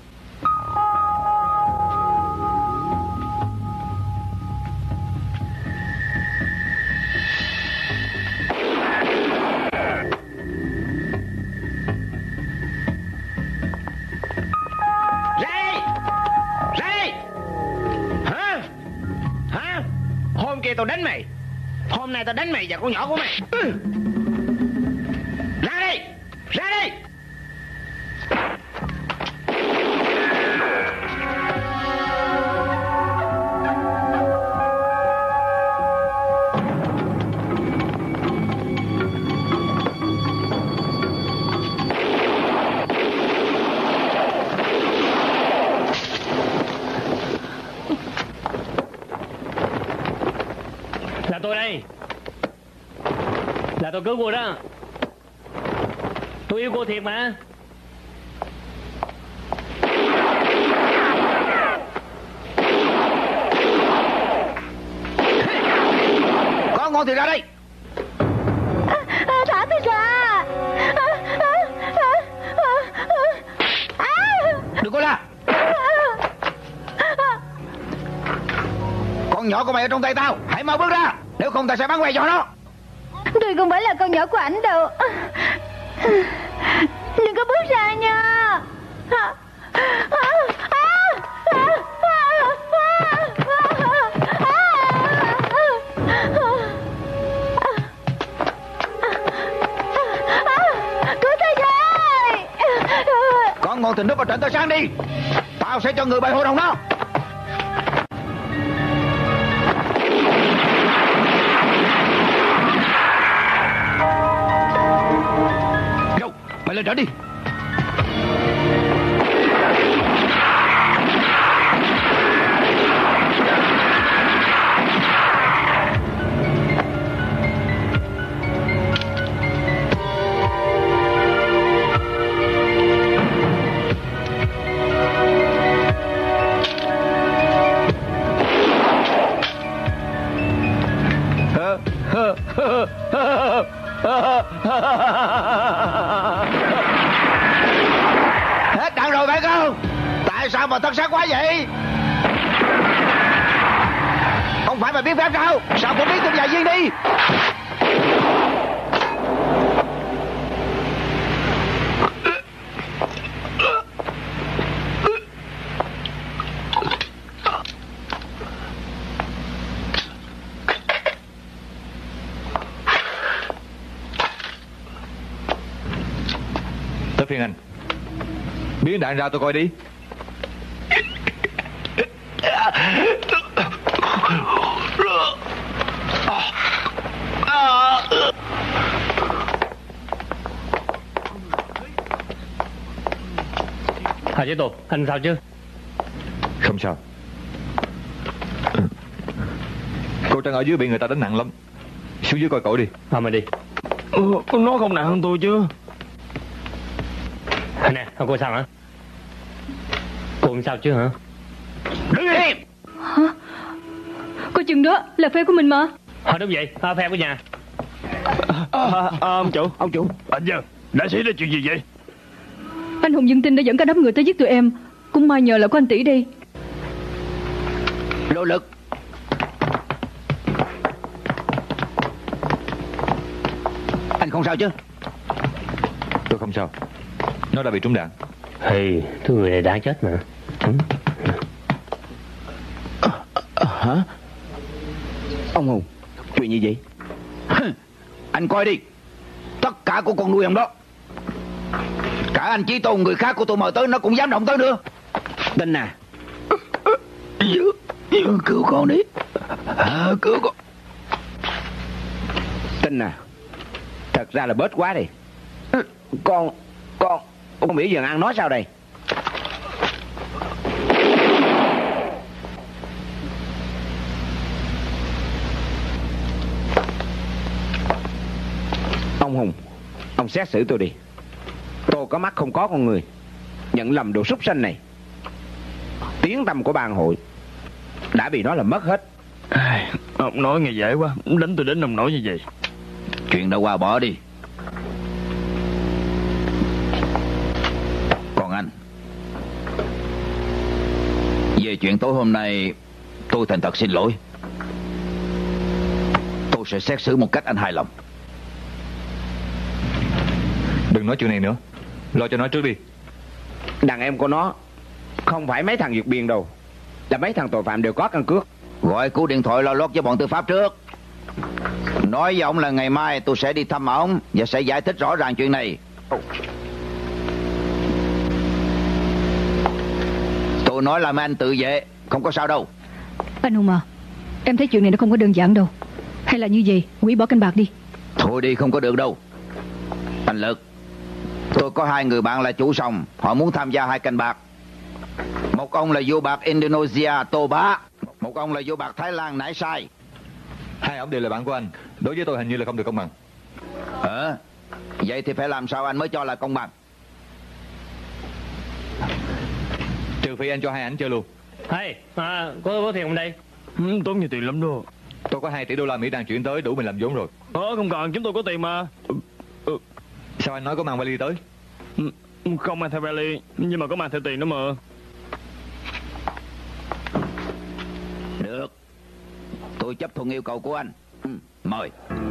Ray! Ray! Hả? Hả? Hôm kia tao đánh mày. Hôm nay tao đánh mày và con nhỏ của mày. Ra đây! Ra đây! Là tôi đây. Là tôi cứu cô đó. Tôi yêu cô thiệt mà. Có ngon thì ra đây. À, à, thả tôi ra. À, à, à, à, à. Đừng có la. Con nhỏ thỏ của mày ở trong tay tao. Hãy mau bước ra, nếu không tao sẽ bắn quay cho nó. Tôi không phải là con nhỏ của ảnh đâu. Đừng có bước ra nha. Cứu tôi với. Con ngọn thịnh nước vào trận tao sang đi. Tao sẽ cho người bài hội đồng nó. Đâu, mày lên trở đi. Hết đạn rồi phải không? Tại sao mà thân xác quá vậy? Không phải mà biết phép sao? Sao cũng biết từng vài viên đi. Tới phiên anh. Biến đạn ra tôi coi đi. Hà Chế Tù, anh sao chứ? Không sao. Cô Trân ở dưới bị người ta đánh nặng lắm. Xuống dưới coi cổ đi. À mày đi. Ừ, nó không nặng hơn tôi chứ. Nè, không cô sao hả? Cô không sao chứ hả? Đứng im. Hả? Coi chừng đó, là phê của mình mà. Hả đúng vậy, à, phê của nhà. À, à, ông chủ, ông chủ. Anh Dân, đã xảy ra chuyện gì vậy? Anh Hùng Dương Tinh đã dẫn cả đám người tới giết tụi em. Cũng may nhờ là có anh Tỷ đây. Nỗ lực. Anh không sao chứ? Tôi không sao. Nó đã bị trúng đạn. Thì thứ người này đã chết mà. Ừ. À, hả? Ông Hùng, chuyện gì vậy? Anh coi đi. Tất cả của con nuôi ông đó. Cả anh Chí Tôn người khác của tôi mời tới nó cũng dám động tới nữa. Tin à? Dương, Dương cứu con đi. À, cứu con. Tin à? Thật ra là bớt quá đi. Con, con, con biểu Dần Ăn nói sao đây? Ông Hùng, ông xét xử tôi đi. Tôi có mắt không có con người, nhận lầm đồ súc sanh này. Tiếng tăm của ban hội đã bị nó làm mất hết. Ông nói nghe dễ quá, đánh tôi đến nông nổi như vậy. Chuyện đã qua bỏ đi. Còn anh, về chuyện tối hôm nay, tôi thành thật xin lỗi. Tôi sẽ xét xử một cách anh hài lòng. Đừng nói chuyện này nữa, lo cho nó trước đi. Đàn em của nó không phải mấy thằng vượt biên đâu, là mấy thằng tội phạm đều có căn cước. Gọi cú điện thoại lo lót với bọn tư pháp trước. Nói với ông là ngày mai tôi sẽ đi thăm ông và sẽ giải thích rõ ràng chuyện này. Tôi nói là mấy anh tự vệ, không có sao đâu. Anh Hùng à, em thấy chuyện này nó không có đơn giản đâu. Hay là như vậy, hủy bỏ canh bạc đi. Thôi đi, không có được đâu. Anh Lực, tôi có hai người bạn là chủ sòng, họ muốn tham gia hai canh bạc. Một ông là vua bạc Indonesia Tô Bá, một ông là vua bạc Thái Lan Nải Sai. Hai ông đều là bạn của anh. Đối với tôi hình như là không được công bằng. Ờ, vậy thì phải làm sao anh mới cho là công bằng? Trừ phi anh cho hai ảnh chơi luôn. Hey, à, có có tiền không đây? Ừ, tốn nhiều tiền lắm đó. Tôi có hai tỷ đô la Mỹ đang chuyển tới, đủ mình làm vốn rồi. Ờ, không cần, chúng tôi có tiền mà. Ừ. Sao anh nói có mang vali tới? Ừ, không mang theo vali, nhưng mà có mang theo tiền đó mà. Được, Tôi chấp thuận yêu cầu của anh. Ừ, mời.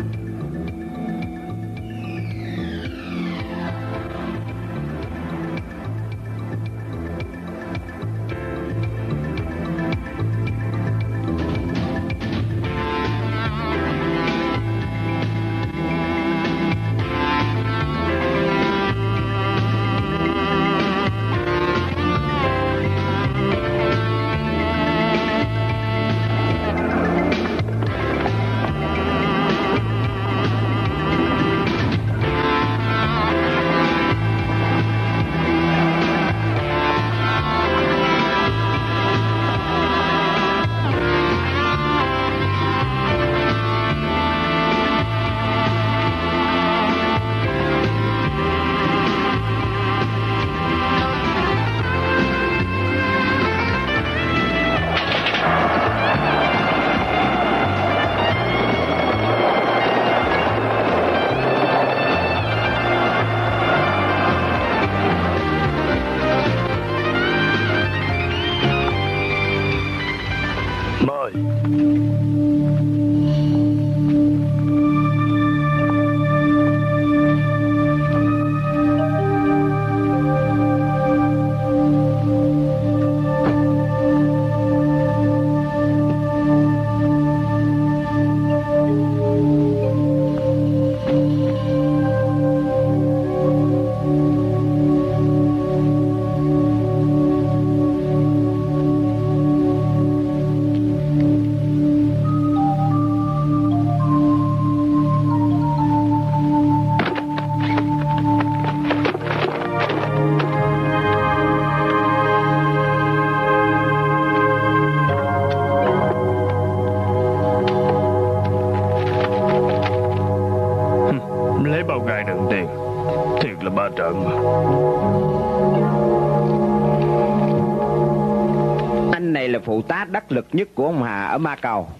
Phụ tá đắc lực nhất của ông Hà ở Macau.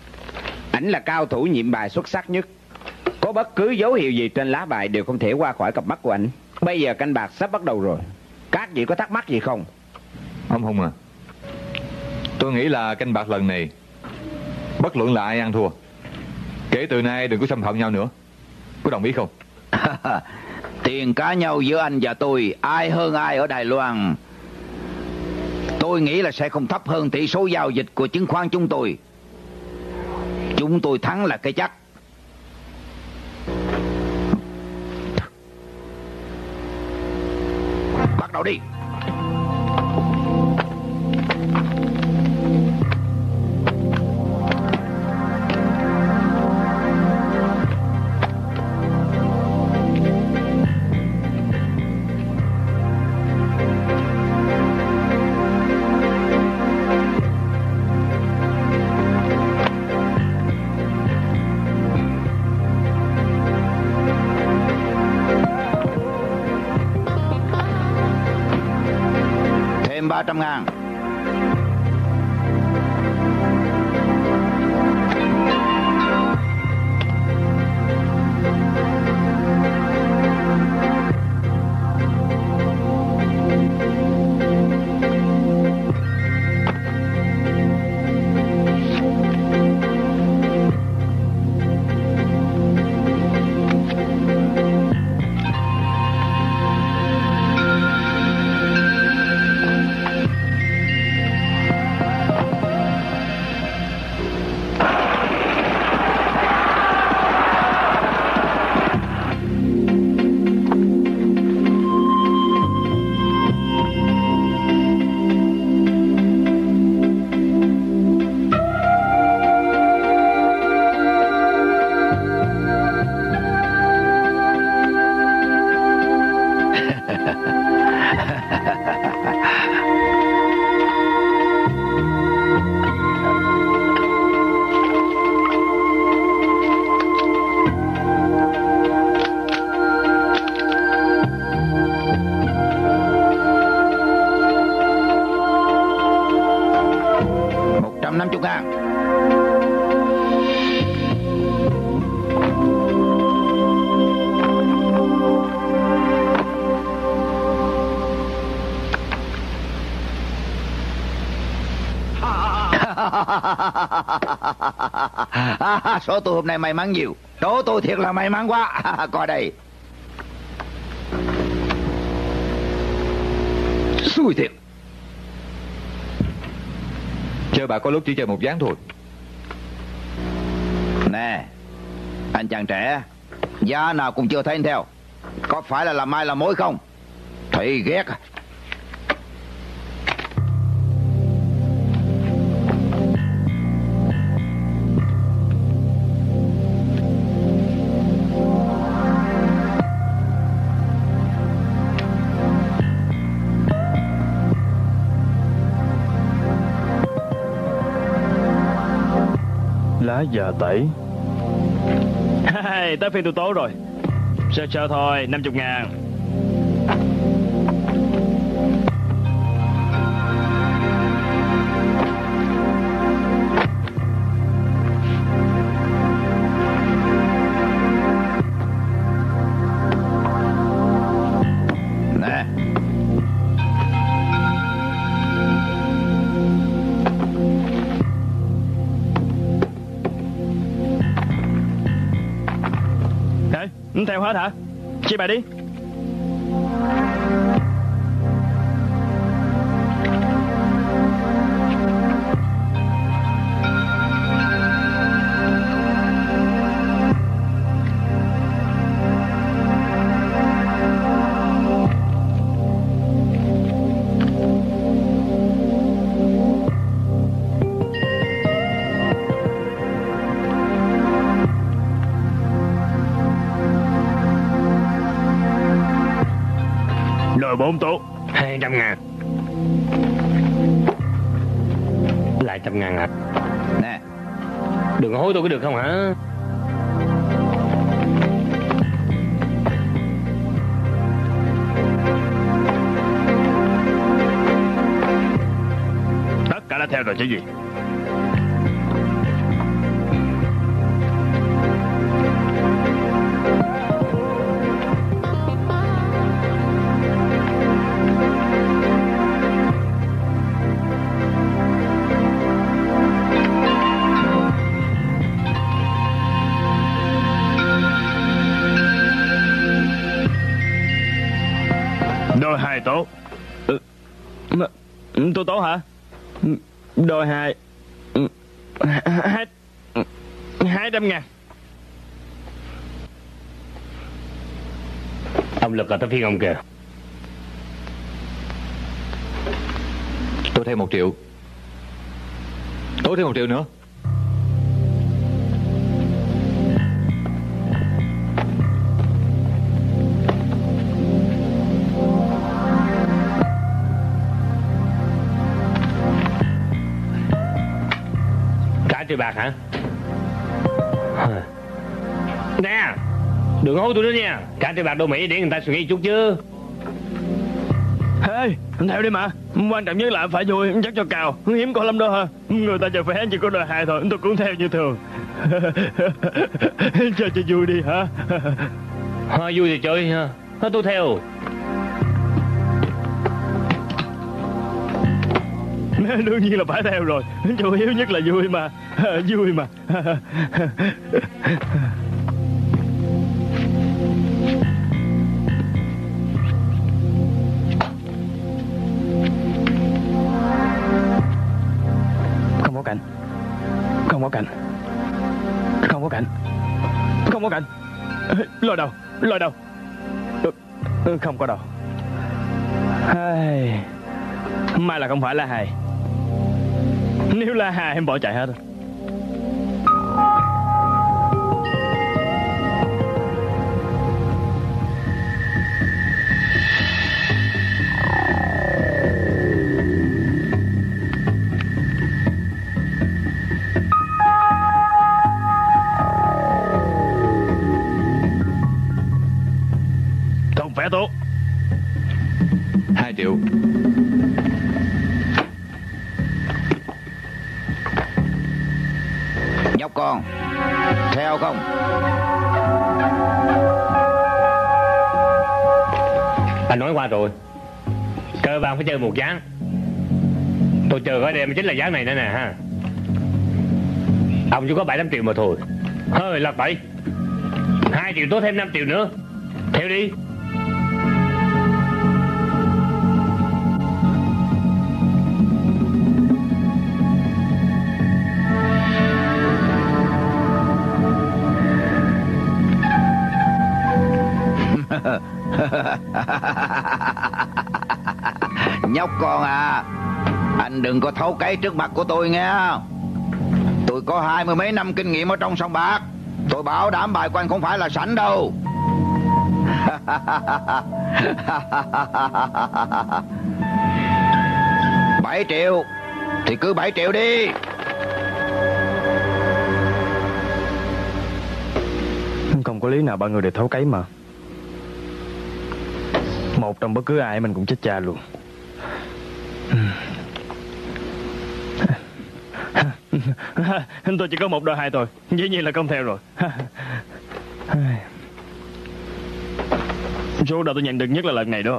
Ảnh là cao thủ nhiệm bài xuất sắc nhất. Có bất cứ dấu hiệu gì trên lá bài đều không thể qua khỏi cặp mắt của ảnh. Bây giờ canh bạc sắp bắt đầu rồi. Các vị có thắc mắc gì không? Ông Hùng à, tôi nghĩ là canh bạc lần này bất luận là ai ăn thua, kể từ nay đừng có xâm phạm nhau nữa. Có đồng ý không? Tiền cá nhau giữa anh và tôi, ai hơn ai ở Đài Loan, tôi nghĩ là sẽ không thấp hơn tỷ số giao dịch của chứng khoán chúng tôi. Chúng tôi thắng là cái chắc. Bắt đầu đi. ba trăm ngàn. năm mươi ngàn. Số tôi hôm nay may mắn nhiều. Số tôi thiệt là may mắn quá. Coi đây. Xui thiệt. Chơi bạc có lúc chỉ chơi một ván thôi. Nè, anh chàng trẻ, giá nào cũng chưa thấy anh theo. Có phải là làm mai làm mối không? Thấy ghét à. Lá già tẩy. Hey, tới phiên tôi tố rồi. Sơ sơ thôi, năm mươi ngàn. Nè. Thế, theo hết hả? Chia bài đi. Rồi bốn tố. Hai trăm ngàn. Lại trăm ngàn à? Nè. Đừng có hối tôi có được không hả? Tất cả đã theo rồi chứ gì. Đôi hai tố. Ừ. Tôi tố hả? Đôi hai. Hai. Hai trăm ngàn. Ông Lực là tới phiên ông kìa. Tôi thêm một triệu. Tôi thêm một triệu nữa. Triệu bạc hả? Nè, đừng hối tôi nữa nha. Cả triệu bạc đô Mỹ để người ta suy nghĩ chút chứ. Ê, theo đi mà. Quan trọng nhất là phải vui, chắc cho cào. Hiếm có lắm đâu hả? Người ta chờ phải chỉ có đời hai thôi. Tôi cũng theo như thường. Chơi cho vui đi hả? Ha, vui thì chơi ha. Tôi theo. Đương nhiên là phải theo rồi. Chủ yếu nhất là vui mà. Vui mà. Không có cảnh. Không có cảnh. Không có cảnh. Không có cảnh. Lôi đầu. Lôi đầu. Không có đâu. Mai là không phải là hài. Nếu là hài em bỏ chạy hết. Không phải tốt. Hai triệu. Nhóc con, theo không? Anh nói qua rồi. Cơ bản phải chơi một ván. Tôi chờ gói đêm chính là ván này nữa nè ha. Ông chỉ có bảy tám triệu mà thôi. Hơi là bảy. Hai triệu tốt thêm năm triệu nữa. Theo đi. Nhóc con à, anh đừng có thấu cái trước mặt của tôi nghe. Tôi có hai mươi mấy năm kinh nghiệm ở trong sòng bạc. Tôi bảo đảm bài của anh không phải là sẵn đâu. Bảy triệu thì cứ bảy triệu đi. Không có lý nào ba người đều thấu cái mà. Một trong bất cứ ai mình cũng chết cha luôn. Tôi chỉ có một đôi hai thôi, dĩ nhiên là không theo rồi. Số đầu tôi nhận được nhất là lần này đó.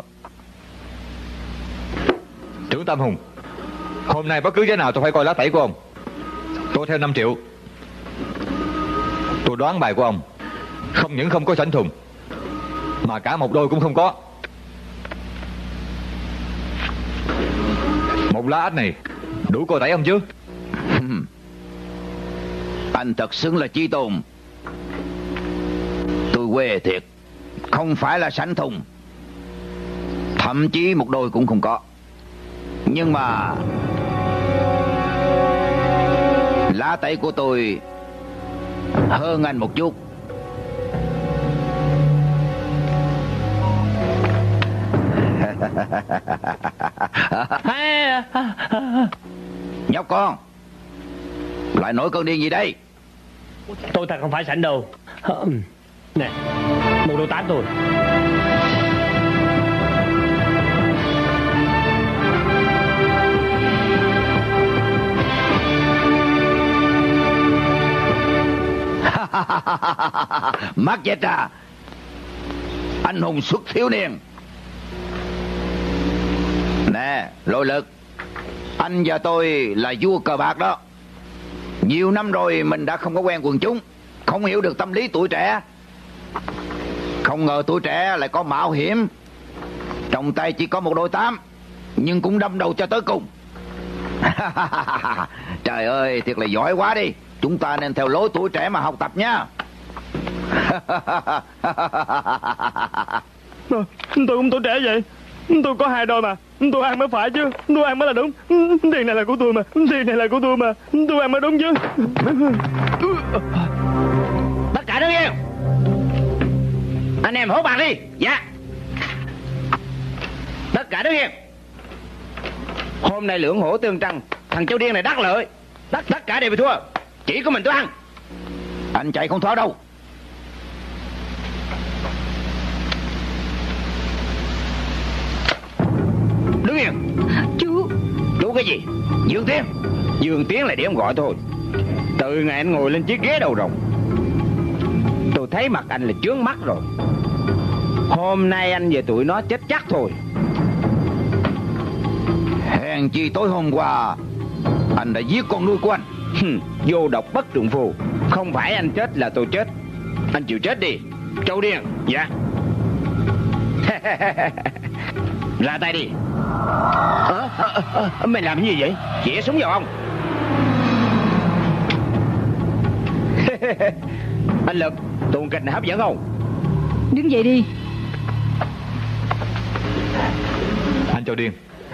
Trưởng Tam Hùng, hôm nay bất cứ giá nào tôi phải coi lá tẩy của ông. Tôi theo năm triệu. Tôi đoán bài của ông không những không có sảnh thùng, mà cả một đôi cũng không có. Một lá ách này đủ coi tẩy ông chứ? Anh thật xứng là Chí Tôn. Tôi quê thiệt, không phải là sảnh thùng, thậm chí một đôi cũng không có. Nhưng mà lá tẩy của tôi hơn anh một chút. Nhóc con, lại nổi cơn điên gì đây? Tôi thật không phải sảnh đâu. Nè, một đôi tám thôi. Mắc chết à. Anh hùng xuất thiếu niên. Nè, Lôi Lực, anh và tôi là vua cờ bạc đó. Nhiều năm rồi mình đã không có quen quần chúng, không hiểu được tâm lý tuổi trẻ. Không ngờ tuổi trẻ lại có mạo hiểm. Trong tay chỉ có một đôi tám, nhưng cũng đâm đầu cho tới cùng. Trời ơi, thiệt là giỏi quá đi. Chúng ta nên theo lối tuổi trẻ mà học tập nha. Tôi cũng tuổi trẻ vậy. Tôi có hai đôi mà. Tôi ăn mới phải chứ. Tôi ăn mới là đúng. Tiền này là của tôi mà. Tiền này là của tôi mà. Tôi ăn mới đúng chứ. Tất cả đứng yên. Anh em hốt bạc đi. Dạ. Tất cả đứng yên. Hôm nay lưỡng hổ tương trăng, thằng Châu Điên này đắc lợi. Tất, tất cả đều bị thua. Chỉ có mình tôi ăn. Anh chạy không thoát đâu. Đứng yên. Chú. Chú cái gì? Dương Tiến. Dương Tiến là để ông gọi thôi. Từ ngày anh ngồi lên chiếc ghế đầu rồng, tôi thấy mặt anh là chướng mắt rồi. Hôm nay anh về tụi nó chết chắc thôi. Hèn chi tối hôm qua anh đã giết con nuôi của anh. Vô độc bất trượng phù. Không phải anh chết là tôi chết. Anh chịu chết đi. Châu Điên. Dạ. Ra tay đi. à, à, à, Mày làm cái gì vậy? Chĩa súng vào ông. Anh Lực, tuồng kịch này hấp dẫn không? Đứng dậy đi. Anh Châu Điên.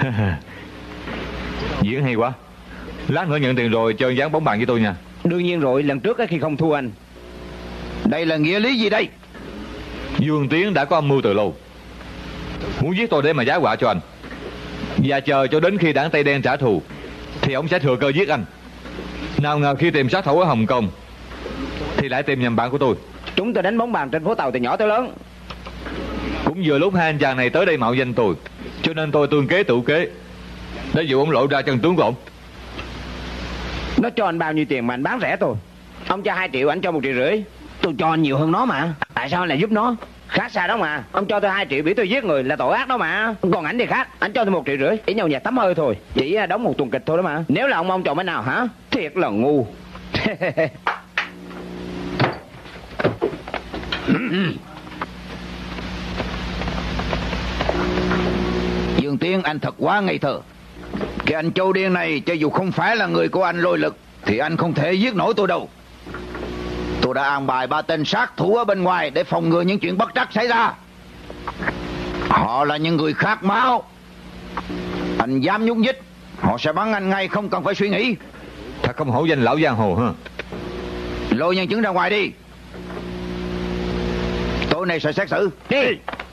Diễn hay quá. Lát nữa nhận tiền rồi chơi dáng bóng bàn với tôi nha. Đương nhiên rồi, lần trước khi không thua anh. Đây là nghĩa lý gì đây? Dương Tiến đã có âm mưu từ lâu, muốn giết tôi để mà giá họa cho anh. Và chờ cho đến khi đảng Tây Đen trả thù thì ông sẽ thừa cơ giết anh. Nào ngờ khi tìm sát thủ ở Hồng Kông thì lại tìm nhầm bạn của tôi. Chúng tôi đánh bóng bàn trên phố tàu từ nhỏ tới lớn. Cũng vừa lúc hai anh chàng này tới đây mạo danh tôi, cho nên tôi tương kế tự kế để dụ ông lộ ra chân tướng của ông. Nó cho anh bao nhiêu tiền mà anh bán rẻ tôi? Ông cho hai triệu, anh cho một triệu rưỡi. Tôi cho anh nhiều hơn nó mà. Tại sao anh lại giúp nó? Khác xa đó mà. Ông cho tôi hai triệu biểu tôi giết người là tội ác đó mà. Còn ảnh thì khác. Anh cho tôi một triệu rưỡi để nhau nhạc tắm hơi thôi. Chỉ đóng một tuần kịch thôi đó mà. Nếu là ông ông chọn bên nào hả? Thiệt là ngu. Dương Tiến, anh thật quá ngây thơ. Cái anh Châu điên này cho dù không phải là người của anh lôi lực thì anh không thể giết nổi tôi đâu. Tôi đã an bài ba tên sát thủ ở bên ngoài để phòng ngừa những chuyện bất trắc xảy ra. Họ là những người khát máu. Anh dám nhúc nhích, họ sẽ bắn anh ngay không cần phải suy nghĩ. Thật không hổ danh lão giang hồ ha. Lôi nhân chứng ra ngoài đi. Tối nay sẽ xét xử. Đi.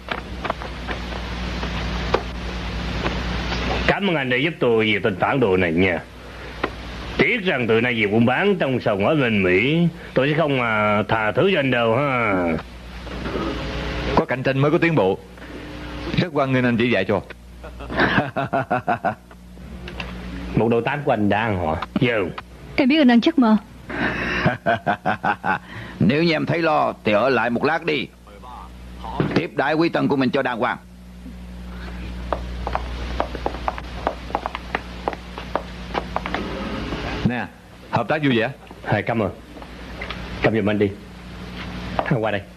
Cảm ơn anh đã giúp tôi về tên phản đồ này nha. Tiếc rằng từ nay về buôn bán trong sòng ở bên Mỹ, tôi sẽ không mà thà thứ cho anh đâu ha. Có cạnh tranh mới có tiến bộ. Rất hoan nghênh anh chỉ dạy cho. Một đồ tám của anh đã ăn họ. Giờ em biết anh ăn chắc mơ. Nếu như em thấy lo thì ở lại một lát đi. Tiếp đãi quý tân của mình cho đàng hoàng. Nè, hợp tác vui vẻ. Hai, cảm ơn. Cầm giùm anh đi. Qua đây.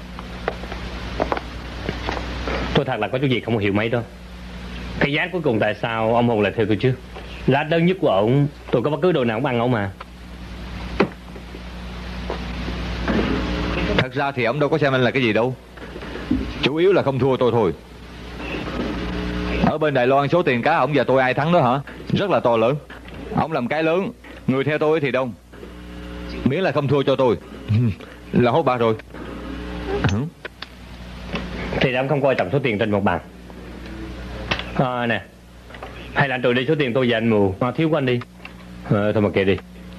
Tôi thật là có chút gì không hiểu mấy đâu. Cái giá cuối cùng tại sao ông Hùng lại theo tôi chứ? Giá đơn nhất của ổng, tôi có bất cứ đồ nào cũng ăn ổng mà. Thật ra thì ổng đâu có xem anh là cái gì đâu. Chủ yếu là không thua tôi thôi. Ở bên Đài Loan số tiền cá ổng và tôi ai thắng đó hả? Rất là to lớn. Ổng làm cái lớn, người theo tôi thì đông. Miễn là không thua cho tôi là hốt bạc rồi. Thì ông không coi trọng số tiền trên một bàn. À, nè, hay là anh trừ đi số tiền tôi và anh Mù à, thiếu của anh đi. À, thôi mà kệ đi.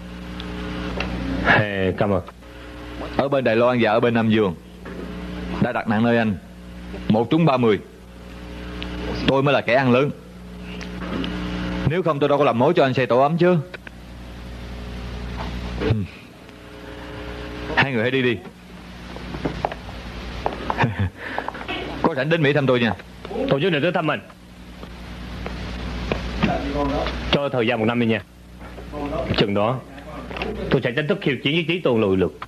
Hey, cảm ơn. Ở bên Đài Loan và ở bên Nam Dương đã đặt nặng nơi anh. Một trúng ba mươi. Tôi mới là kẻ ăn lớn. Nếu không tôi đâu có làm mối cho anh xây tổ ấm chứ. Hai người hãy đi đi. Có rảnh đến Mỹ thăm tôi nha. Tôi nhất định tới thăm mình. Cho thời gian một năm đi nha. Chừng đó tôi sẽ chính thức khiêu chiến với Chí Tôn lùi lực.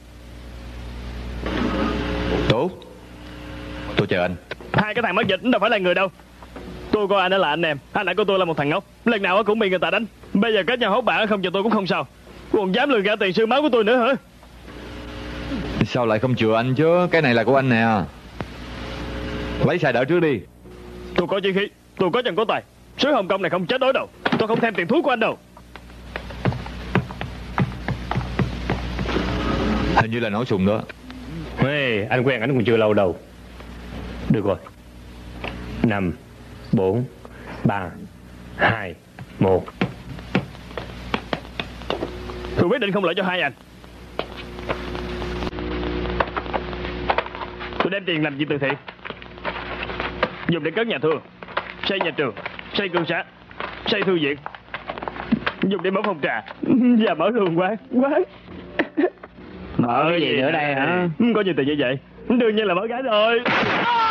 Tốt. Tôi chờ anh. Hai cái thằng mất dịch đâu phải là người đâu. Tôi coi anh đó là anh em, anh lại coi tôi là một thằng ngốc. Lần nào cũng bị người ta đánh. Bây giờ kết nhau hốt bạc không cho tôi cũng không sao. Còn dám lừa gạt tiền xương máu của tôi nữa hả? Sao lại không chừa anh chứ? Cái này là của anh nè. Lấy xài đỡ trước đi. Tôi có chi khí, tôi có chân có tài. Sứ Hồng Kông này không chết đối đâu. Tôi không thèm tiền thúi của anh đâu. Hình như là nổ sùng đó. Ê, anh quen anh còn chưa lâu đâu. Được rồi. Năm, bốn, ba, hai, một. Tôi quyết định không lợi cho hai anh. Tôi đem tiền làm gì từ thiện, dùng để cất nhà thương, xây nhà trường, xây cư xá, xây thư viện, dùng để mở phòng trà và mở đường quán quán. Mở cái gì nữa đây hả? Có nhiều tiền như vậy, đương nhiên là mở gái rồi.